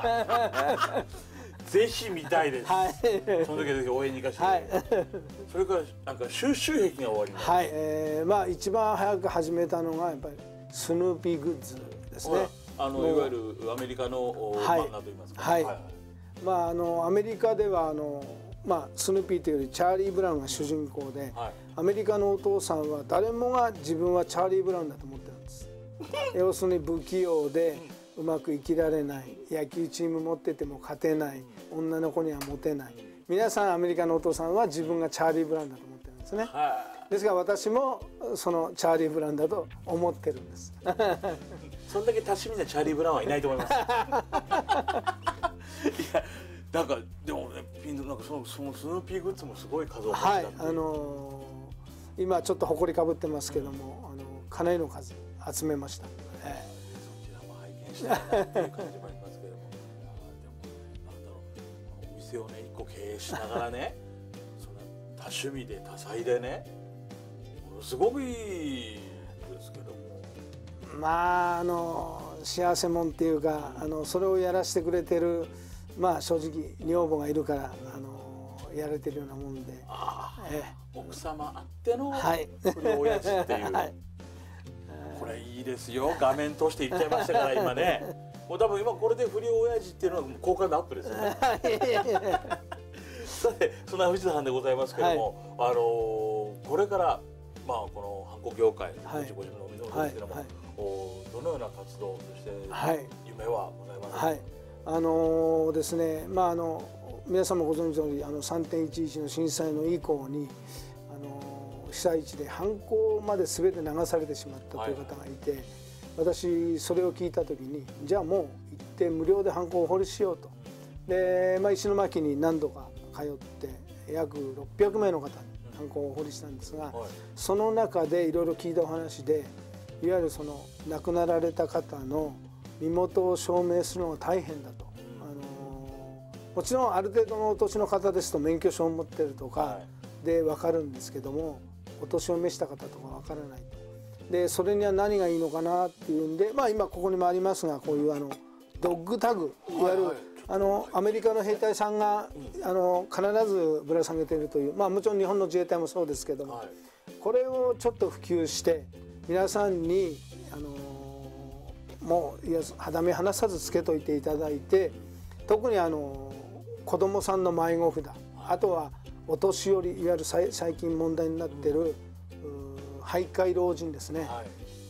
ぜひ見たいです。はい。その時はぜひ応援に行かせて。はい。それからなんか収集癖が終わります。 はい。えー、まあ一番早く始めたのがやっぱりスヌーピーグッズですね。 あのいわゆるアメリカの漫画といいますか。 はい。はい、まああのアメリカではあのまあスヌーピーというよりチャーリー・ブラウンが主人公で、はい、アメリカのお父さんは誰もが自分はチャーリー・ブラウンだと思ってるんです。要するに不器用でうまく生きられない、野球チーム持ってても勝てない、女の子にはモテない。皆さんアメリカのお父さんは自分がチャーリー・ブラウンだと思ってるんですね。ですから私もそのチャーリー・ブラウンだと思ってるんです。 そんだけ多趣味なチャーリー・ブラウンはいないと思います。いや、なんかでもね、ピンなんかそのそのスヌーピーグッズもすごい数を持ってたんで。はい、あのー、今ちょっと埃かぶってますけども、あのかなりの数集めました。ええ、 そちらも拝見したいなっていう感じもありますけども、いやでもなんだろう、お店をね一個経営しながらね、その多趣味で多彩でね、ものすごくいいですけども。 まああの幸せもんっていうか、あのそれをやらせてくれてる、まあ正直女房がいるからあのやれてるようなもんで、 ええ、奥様あっての不良親父っていう、はい、これいいですよ。画面として言っちゃいましたから今ね。もう多分今これで不良親父っていうのは好感度アップですよね。さてそんな藤田さんでございますけども、はい、あのー、これからまあこのハンコ業界、ご自分のお店のですけども、はいはい、どのような活動として夢はございますか。はい、 あのー、ですね、まああの皆さんもご存知の通り、あの さんてんいちいち の震災の以降に、あのー、被災地で犯行まで全て流されてしまったという方がいて、はい、私それを聞いた時に、じゃあもう行って無料で犯行を掘りしようと。で、まあ、石巻に何度か通って約ろっぴゃくめいの方に犯行を掘りしたんですが、はい、その中でいろいろ聞いたお話で、いわゆるその亡くなられた方の身元を証明するのが大変だと、あのー、もちろんある程度のお年の方ですと免許証を持ってるとかで分かるんですけども、お年を召した方とか分からないと。でそれには何がいいのかなっていうんで、まあ今ここにもありますが、こういうあのドッグタグ、いわゆる、はいはい、あのアメリカの兵隊さんが、うん、あの必ずぶら下げているという、まあもちろん日本の自衛隊もそうですけども、はい、これをちょっと普及して皆さんに、あのー、もういや肌身離さずつけといていただいて、特にあのー、子どもさんの迷子札、あとはお年寄り、いわゆる最近問題になっている、うん、徘徊老人ですね、はい、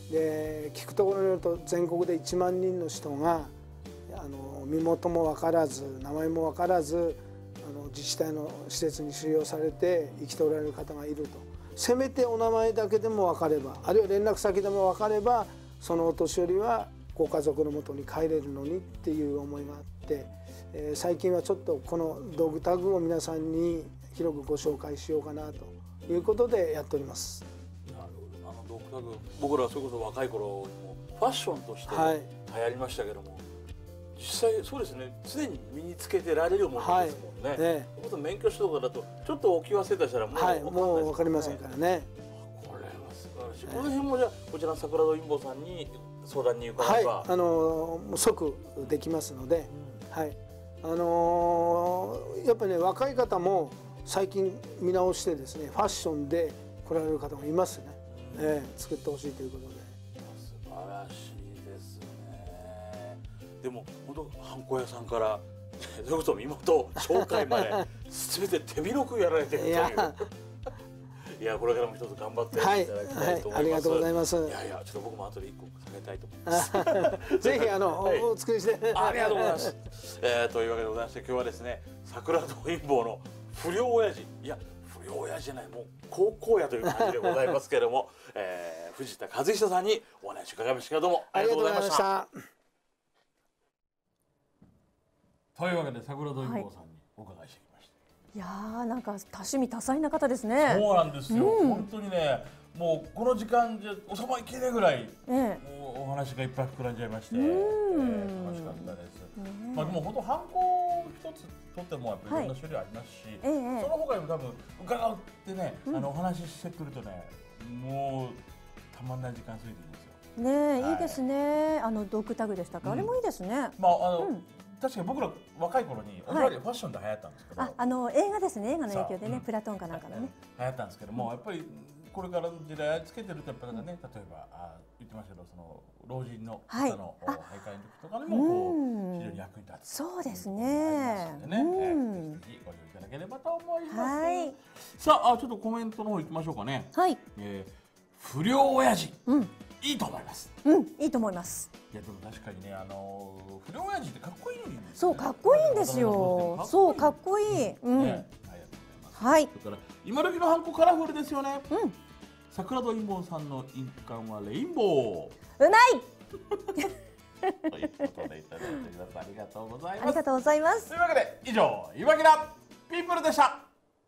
で聞くところによると全国でいちまんにんの人があの身元も分からず名前も分からず、あの自治体の施設に収容されて生きておられる方がいると。せめてお名前だけでも分かれば、あるいは連絡先でも分かれば、そのお年寄りはご家族のもとに帰れるのにっていう思いがあって、えー、最近はちょっとこのドッグタグを皆さんに広くご紹介しようかなということでやっております。 なるほど。あのドッグタグ、僕らそれこそ若い頃もファッションとして流行りましたけども、はい、実際そうですね、常に身につけてられるものですもんね。はい、ね、免許証とかだとちょっと置き忘れたしたらもう、はい、 もう分かりませんからね。 これは素晴らしい。この辺もじゃあこちらの桜戸陰謀さんに相談に伺えば、 はい、あの即できますので、うん、はい、あのー、やっぱりね、若い方も最近見直してですね、ファッションで来られる方もいますね。うん、えー、作ってほしいということで。 素晴らしいですね。でも本当ハンコ屋さんからそれこそ身元紹介まで全て手広くやられてるという。いやいや、これからも一つ頑張っていただきたいと思います。はいはい、 ありがとうございます。 いやいや、ちょっと僕も後で一個下げたいと思います。 ぜひあの、はい、お作りして。 ありがとうございます。えー、というわけでございまして、今日はですね、桜戸陰謀の不良親父、いや不良親父じゃない、もう高校やという感じでございますけれども、えー、藤田和久さんにお話伺いました。どうもありがとうございました。というわけで桜戸陰謀さんにお伺いしてきました。 いやー、なんか多趣味多彩な方ですね。 そうなんですよ。うん、本当にね、 もうこの時間じゃおさまいけないぐらい、ええ、もうお話がいっぱい膨らんじゃいまして、えー、楽しかったです。ね、まあでも本当ハンコ一つ取ってもやっぱりいろんな種類ありますし、はい、その他にも多分伺ってね、うん、あのお話ししてくるとね、もうたまんない時間過ぎてるんですよ。 ねえ、はい、いいですね。あのドッグタグでしたか、うん、あれもいいですね。 まああの、うん、確かに僕ら若い頃にオーストラリアファッションで流行ったんですけど、 はい、ああの映画ですね、映画の影響でね、うん、プラトンかなんかのね流行ったんですけども、やっぱりこれからの時代つけてるとやっぱりね、例えばあ言ってましたけど、その老人の方の徘徊の時とかにもこう非常に役に立つ。 そうですね。 ぜひご利用いただければと思います。はい、さあ、ちょっとコメントの方行きましょうかね。 はい。 えー、不良親父、うん、いいと思います。 うん、いいと思います。 いやでも確かにね、あの不良親父ってかっこいいのに、ね。 そう、かっこいいんですよ。そう、かっこいい。うん。ね、はい。 それから今時のハンコカラフルですよね。うん。桜戸陰謀さんの印鑑はレインボー。 うまい。 ということでいただいてください。ありがとうございます。 ありがとうございます。 というわけで以上、いわきらピープルでした。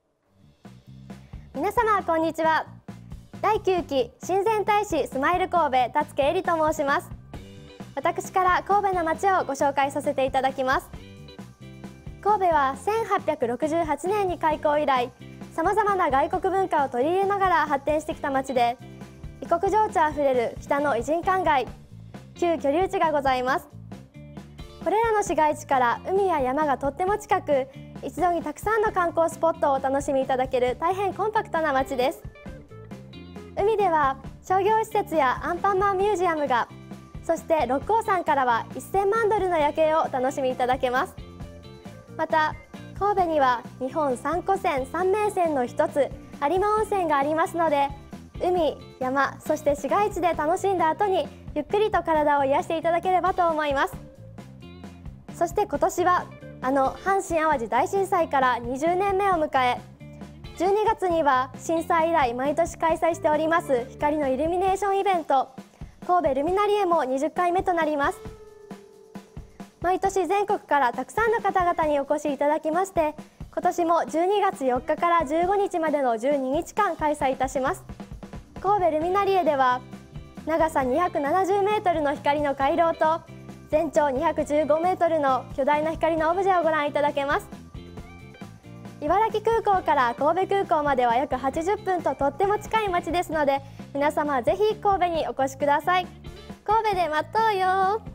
皆様こんにちは。だいきゅうき親善大使スマイル神戸達家絵里と申します。私から神戸の街をご紹介させていただきます。神戸はせんはっぴゃくろくじゅうはちねんに開港以来、さまざまな外国文化を取り入れながら発展してきた町で、異国情緒あふれる北の異人館街、旧居留地がございます。これらの市街地から海や山がとっても近く、一度にたくさんの観光スポットをお楽しみいただける大変コンパクトな町です。海では商業施設やアンパンマンミュージアムが、そして六甲山からはせんまんドルの夜景をお楽しみいただけます。また神戸には日本三古泉三名泉の一つ有馬温泉がありますので、海、山、そして市街地で楽しんだ後にゆっくりと体を癒していただければと思います。そして今年はあの阪神・淡路大震災からにじゅうねんめを迎え、じゅうにがつには震災以来毎年開催しております光のイルミネーションイベント、神戸ルミナリエもにじゅっかいめとなります。毎年全国からたくさんの方々にお越しいただきまして、今年もじゅうにがつよっかからじゅうごにちまでのじゅうににちかん開催いたします。神戸ルミナリエでは長さにひゃくななじゅうメートルの光の回廊と全長にひゃくじゅうごメートルの巨大な光のオブジェをご覧いただけます。茨城空港から神戸空港までは約はちじゅっぷんととっても近い町ですので、皆様ぜひ神戸にお越しください。神戸で待っとうよ。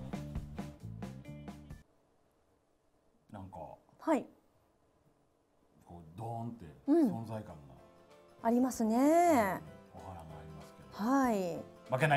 なんか、 はい、 こうドーンって存在感が、 うん、ありますね。 お花がありますけど、 はい、 負けない。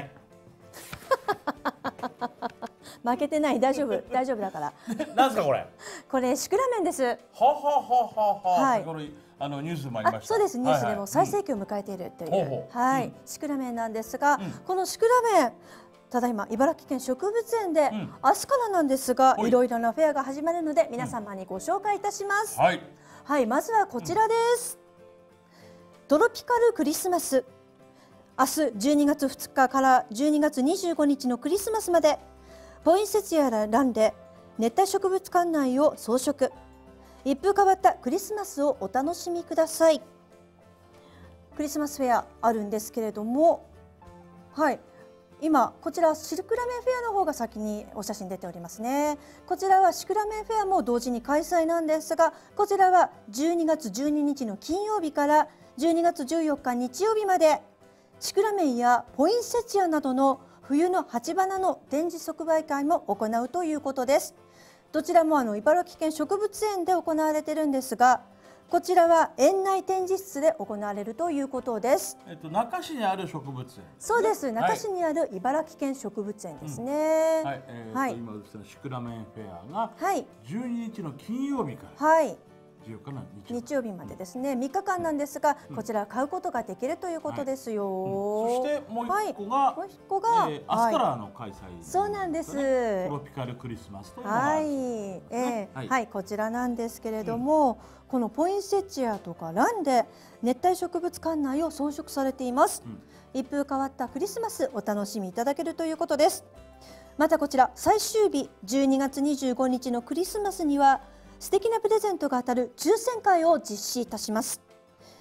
負けてない、大丈夫大丈夫だから。 なんですかこれ。 これシクラメンです。ははははは。はい。これあのニュースもありました。 そうです、ニュースでも最盛期を迎えているという、はい、シクラメンなんですが、このシクラメン、ただいま茨城県植物園で明日からなんですが、いろいろなフェアが始まるので皆様にご紹介いたします。はい。はい、まずはこちらです。トロピカルクリスマス。明日じゅうにがつふつかからじゅうにがつにじゅうごにちのクリスマスまで、ポインセチアやランで熱帯植物館内を装飾、一風変わったクリスマスをお楽しみください。クリスマスフェアあるんですけれども、はい、今こちらシクラメンフェアの方が先にお写真出ておりますね。こちらはシクラメンフェアも同時に開催なんですが、こちらはじゅうにがつじゅうににちの金曜日からじゅうにがつじゅうよっか日曜日まで、シクラメンやポインセチアなどの冬の鉢花の展示即売会も行うということです。どちらもあの茨城県植物園で行われているんですが、こちらは園内展示室で行われるということです。 えっと中市にある植物園。 そうです。中市にある茨城県植物園ですね。 はい。えー、はい、今映ってるシクラメンフェアがじゅうににちの金曜日から。 はい。 じゅうよっかの日曜日。 日曜日までですね。みっかかんなんですが、こちら買うことができるということですよ。 はい、うん、そしてもう一個が、はい、 もう一個が、 えー、明日からの開催、ね。 そうなんです。 トロピカルクリスマスというのがあるんですね。 はい、えー、はい、はい、こちらなんですけれども、うん、このポインセチアとかランで熱帯植物館内を装飾されています。うん、一風変わったクリスマスお楽しみいただけるということです。またこちら最終日じゅうにがつにじゅうごにちのクリスマスには素敵なプレゼントが当たる抽選会を実施いたします。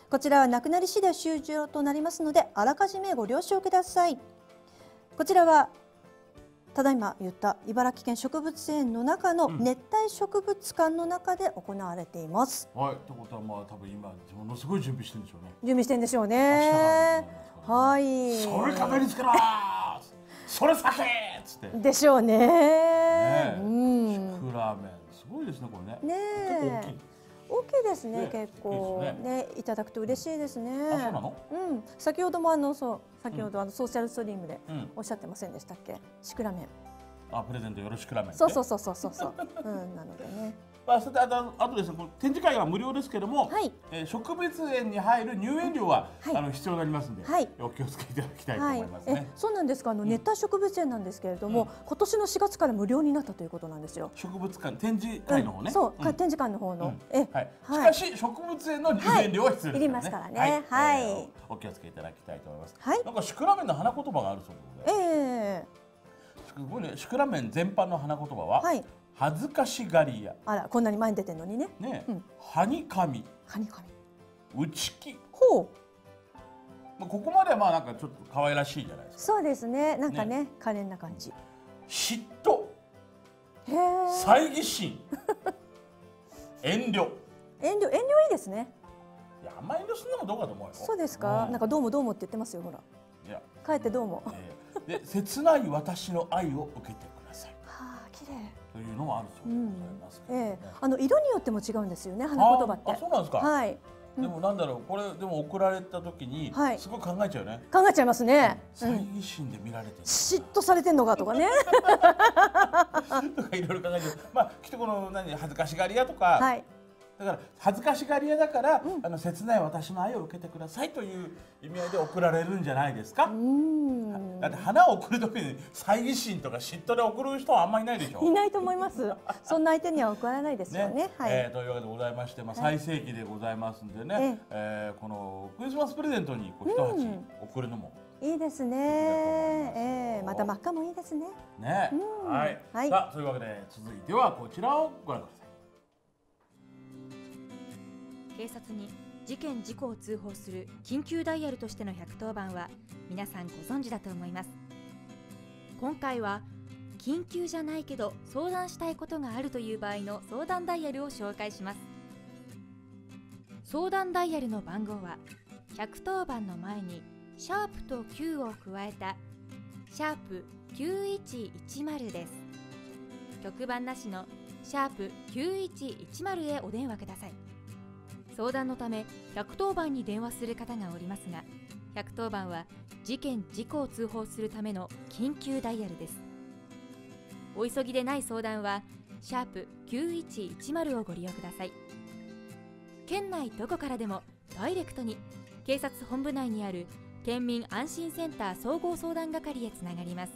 こちらはなくなり次第終了となりますので、あらかじめご了承ください。こちらはただいま言った茨城県植物園の中の熱帯植物館の中で行われています。 うん、はい、ということはまあ多分今ものすごい準備してるんでしょうね。 準備してるんでしょうね。はい。 それかかりつけろー。それ避けーっつって。 でしょうね。 ねうん。 シクラメンすごいですねこれね。 ねえ。 結構大きい。 大きいですね、結構ね、いただくと嬉しいですね。 あ、そうなの？ うん、先ほどもあのそう先ほどあのソーシャルストリームでおっしゃってませんでしたっけ？シクラメン。 あ、プレゼントよろしくラメン。 そうそうそうそうそうそう。うん、なのでね。 まあ、それであと、あとですね、この展示会は無料ですけども、 はい、 えー、植物園に入る入園料は、はい、あの必要になりますので、はい、お気をつけいただきたいと思いますね。はい、えそうなんですか。あの、うん、熱帯植物園なんですけれども、うん、今年のしがつから無料になったということなんですよ。 植物館展示会の方ね。 うん、そう、うん、展示館の方の。うん、 え、はい。しかし植物園の入園料は必要ですからね。 いりますからね。はい。 えー、お気をつけいただきたいと思います。はい。なんかシクラメンの花言葉があるそうで。ええー。すごいね。シクラメン全般の花言葉は。はい。恥ずかしがりや。 あら、こんなに前に出てるのにね。 ね、うん、はにかみ。 はにかみ。内気。 ほう。 まあ、ここまではまあ、なんかちょっと可愛らしいじゃないですか。 そうですね。なんかね、ね可憐な感じ。 嫉妬。 へえ。 猜疑心。遠慮。 遠慮、遠慮いいですね。 いや、あんまり遠慮するのもどうかと思うよ。 そうですか。うん、なんかどうもどうもって言ってますよ、ほら。 いや。 帰ってどうも。 えー、で、切ない私の愛を受けてください。 はあ、綺麗。 というのもあるそうでございますけど、ね。 ええ、あの色によっても違うんですよね、花言葉って。 あ、そうなんですか。 はい。 でもなんだろう、これでも送られた時にすごい考えちゃうね。 考えちゃいますね。 猜疑心で見られてる。 嫉妬されてんのかとかね。 とかいろいろ考えてる。まあきっとこの何恥ずかしがり屋とか。はい。だから恥ずかしがり屋だから、うん、あの切ない私の愛を受けてくださいという意味合いで送られるんじゃないですか。うんだって花を送る時に猜疑心とか嫉妬で送る人はあんまりいないでしょ。 いないと思います。そんな相手には送らないですよね。ね、 はい、えー、というわけでございまして、まあ、最盛期でございますんでね、はい、えー、このクリスマスプレゼントにこう一鉢送るのも、 うん、いいですね。えー、また真っ赤もいいですね。 ね、うん、はい、はい、さあというわけで続いてはこちらをご覧ください。 警察に事件事故を通報する緊急ダイヤルとしてのひゃくとおばんは皆さんご存知だと思います。今回は緊急じゃないけど相談したいことがあるという場合の相談ダイヤルを紹介します。相談ダイヤルの番号はひゃくとおばんの前にシャープときゅうを加えたシャープきゅういちいちまるです。局番なしのシャープきゅういちいちまるへお電話ください。相談のためひゃくとおばんに電話する方がおりますが、ひゃくとおばんは事件事故を通報するための緊急ダイヤルです。お急ぎでない相談はシャープきゅういちいちまるをご利用ください。県内どこからでもダイレクトに警察本部内にある県民安心センター総合相談係へつながります。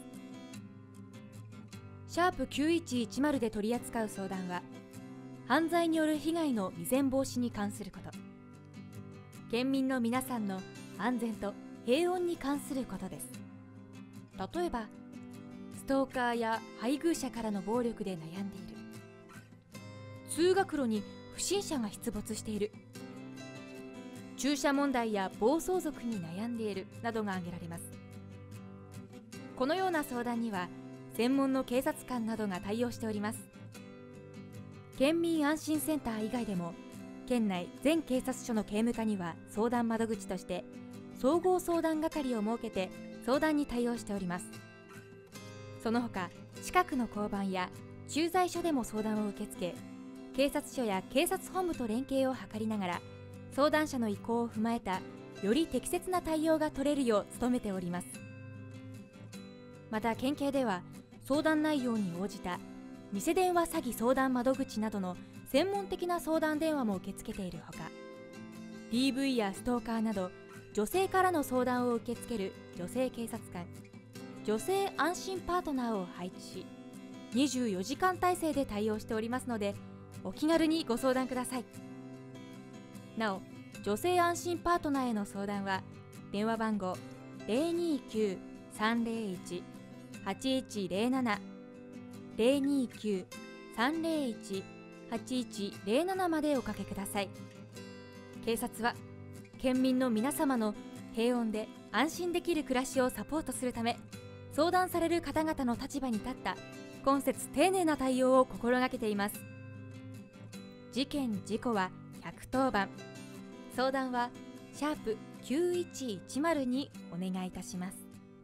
シャープきゅういちいちまるで取り扱う相談は犯罪による被害の未然防止に関すること、県民の皆さんの安全と平穏に関することです。例えばストーカーや配偶者からの暴力で悩んでいる、通学路に不審者が出没している、駐車問題や暴走族に悩んでいるなどが挙げられます。このような相談には専門の警察官などが対応しております。県民安心センター以外でも県内全警察署の警務課には相談窓口として総合相談係を設けて相談に対応しております。その他近くの交番や駐在所でも相談を受け付け、警察署や警察本部と連携を図りながら相談者の意向を踏まえたより適切な対応が取れるよう努めております。また県警では相談内容に応じた偽電話詐欺相談窓口などの専門的な相談電話も受け付けているほか、 ディーブイ やストーカーなど女性からの相談を受け付ける女性警察官、女性安心パートナーを配置しにじゅうよじかん体制で対応しておりますので、お気軽にご相談ください。なお女性安心パートナーへの相談は電話番号 ゼロにきゅう さんゼロいち はちいちゼロなな ゼロにきゅう さんゼロいち はちいちゼロなな までおかけください。警察は県民の皆様の平穏で安心できる暮らしをサポートするため、相談される方々の立場に立った今節丁寧な対応を心がけています。事件・事故はひゃくとおばん、相談はシャープきゅういちいちまるにお願いいたします。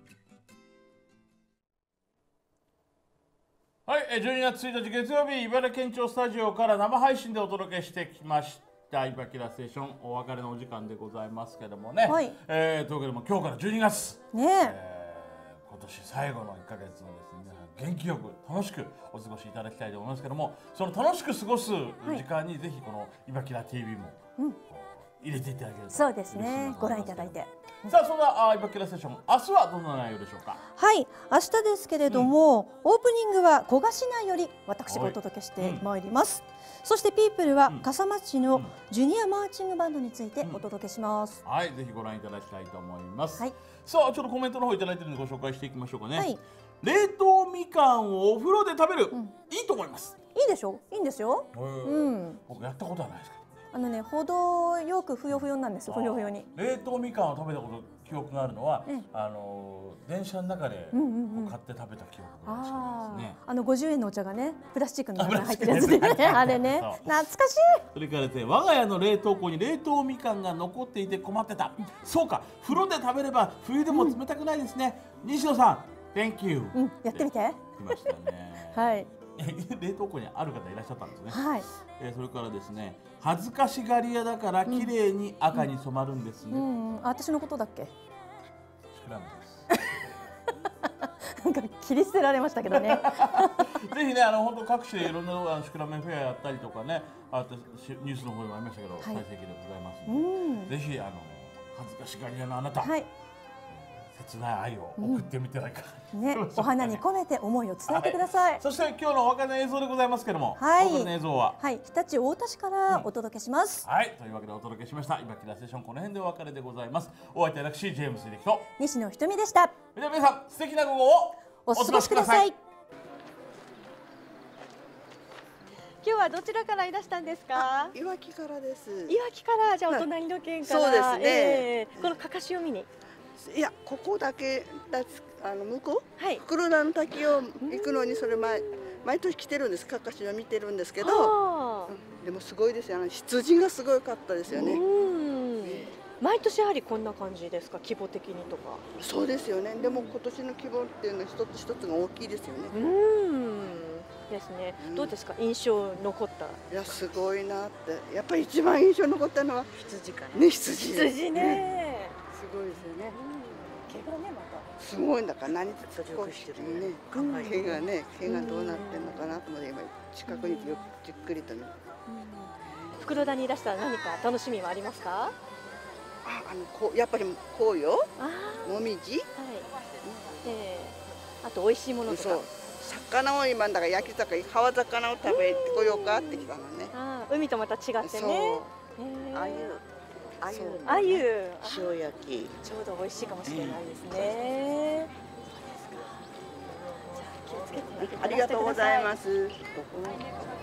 はい、じゅうにがつついたち月曜日、茨城県庁スタジオから生配信でお届けしてきました茨城ラステーション、お別れのお時間でございますけどもね、はい、えー、というわけでも今日からじゅうにがつ、ねえー、今年最後のいっかげつのですね、元気よく楽しくお過ごしいただきたいと思いますけども、その楽しく過ごす時間にぜひこの茨城ラ ティービー も、うん、入れていただけると、 そうですね、ご覧いただいて。 さあ、そんな茨城ラステーション、明日はどんな内容でしょうか。 はい、明日ですけれども、うん、オープニングは古賀市内より私がお届けしてまいります。うん、そしてピープルは笠間市のジュニアマーチングバンドについてお届けします。 うん、はい、ぜひご覧いただきたいと思います。はい、さあ、ちょっとコメントの方いただいているのでご紹介していきましょうかね。はい、冷凍みかんをお風呂で食べる、うん、いいと思います。 いいでしょ、いいんですよ。 うん、僕やったことはないですけど。 あのね、程よくふよふよなんですよ、ふよふよに。 冷凍みかんを食べたこと記憶があるのは、うん、あの電車の中で買って食べた記憶がありますね。 あのごじゅうえんのお茶がね、プラスチックの中に入ってるやつね、あれね、懐かしい。 それからですね、我が家の冷凍庫に冷凍みかんが残っていて困ってた。そうか、風呂で食べれば冬でも冷たくないですね。うん、西野さん、Thank you。 うん、やってみて。 来ましたね。 はい。 冷凍庫にある方いらっしゃったんですね。 はい。 えー、それからですね、恥ずかしがり屋だから綺麗に赤に染まるんですね。 うんうんうん、あ、私のことだっけ？ シクラムです。 なんか切り捨てられましたけどね。 ぜひね、あの本当各地でいろんなあのシクラメンフェアやったりとかね、あとニュースの方にもありましたけど、はい、最盛期でございますので、ぜひあの恥ずかしがり屋のあなた。はい、切ない愛を送ってみてないか、 うん、ね、お花に込めて思いを伝えてください。はい、 そして今日のお別れの映像でございますけれども、はい、お別れの映像は、 はい、日立太田市からお届けします。 うん、はい、というわけでお届けしました茨城ラステーション、この辺でお別れでございます。お相手は私ジェームス秀樹と西野ひとみでした。 では皆さん、素敵な午後をお過ごしください。 今日はどちらからいらしたんですか？ いわきからです。 いわきから、じゃあお隣の県から。 そうですね。 えー、このかかしを見に。 いや、ここだけだ、あの向こう、はい、袋田の滝を行くのに、それ毎毎年来てるんです。かかしを見てるんですけど、うん、でもすごいですよ。あの羊がすごかったですよね。 毎年やはりこんな感じですか、規模的にとか。 そうですよね。でも今年の規模っていうのは一つ一つが大きいですよね。 うんですね。うん、どうですか、印象残った。 いや、すごいなって。やっぱり一番印象残ったのは羊かな。 ね、羊。 羊ね。 すごいですよね。 毛がね、また。 すごいんだから、何とこうしてるね。毛がね、毛がどうなってんのかなと思って、今近くによくじっくりとね。 袋田にいらしたら何か楽しみはありますか？ あ、あのこやっぱり紅葉、もみじ、はい、 えー、あと美味しいものとか。 魚を今だから焼き魚、川魚を食べてこようかってきたのね。 あ、海とまた違ってね。 あゆ、あゆ、 あゆ、 塩焼き、 ちょうど美味しいかもしれないですね。 ありがとうございます。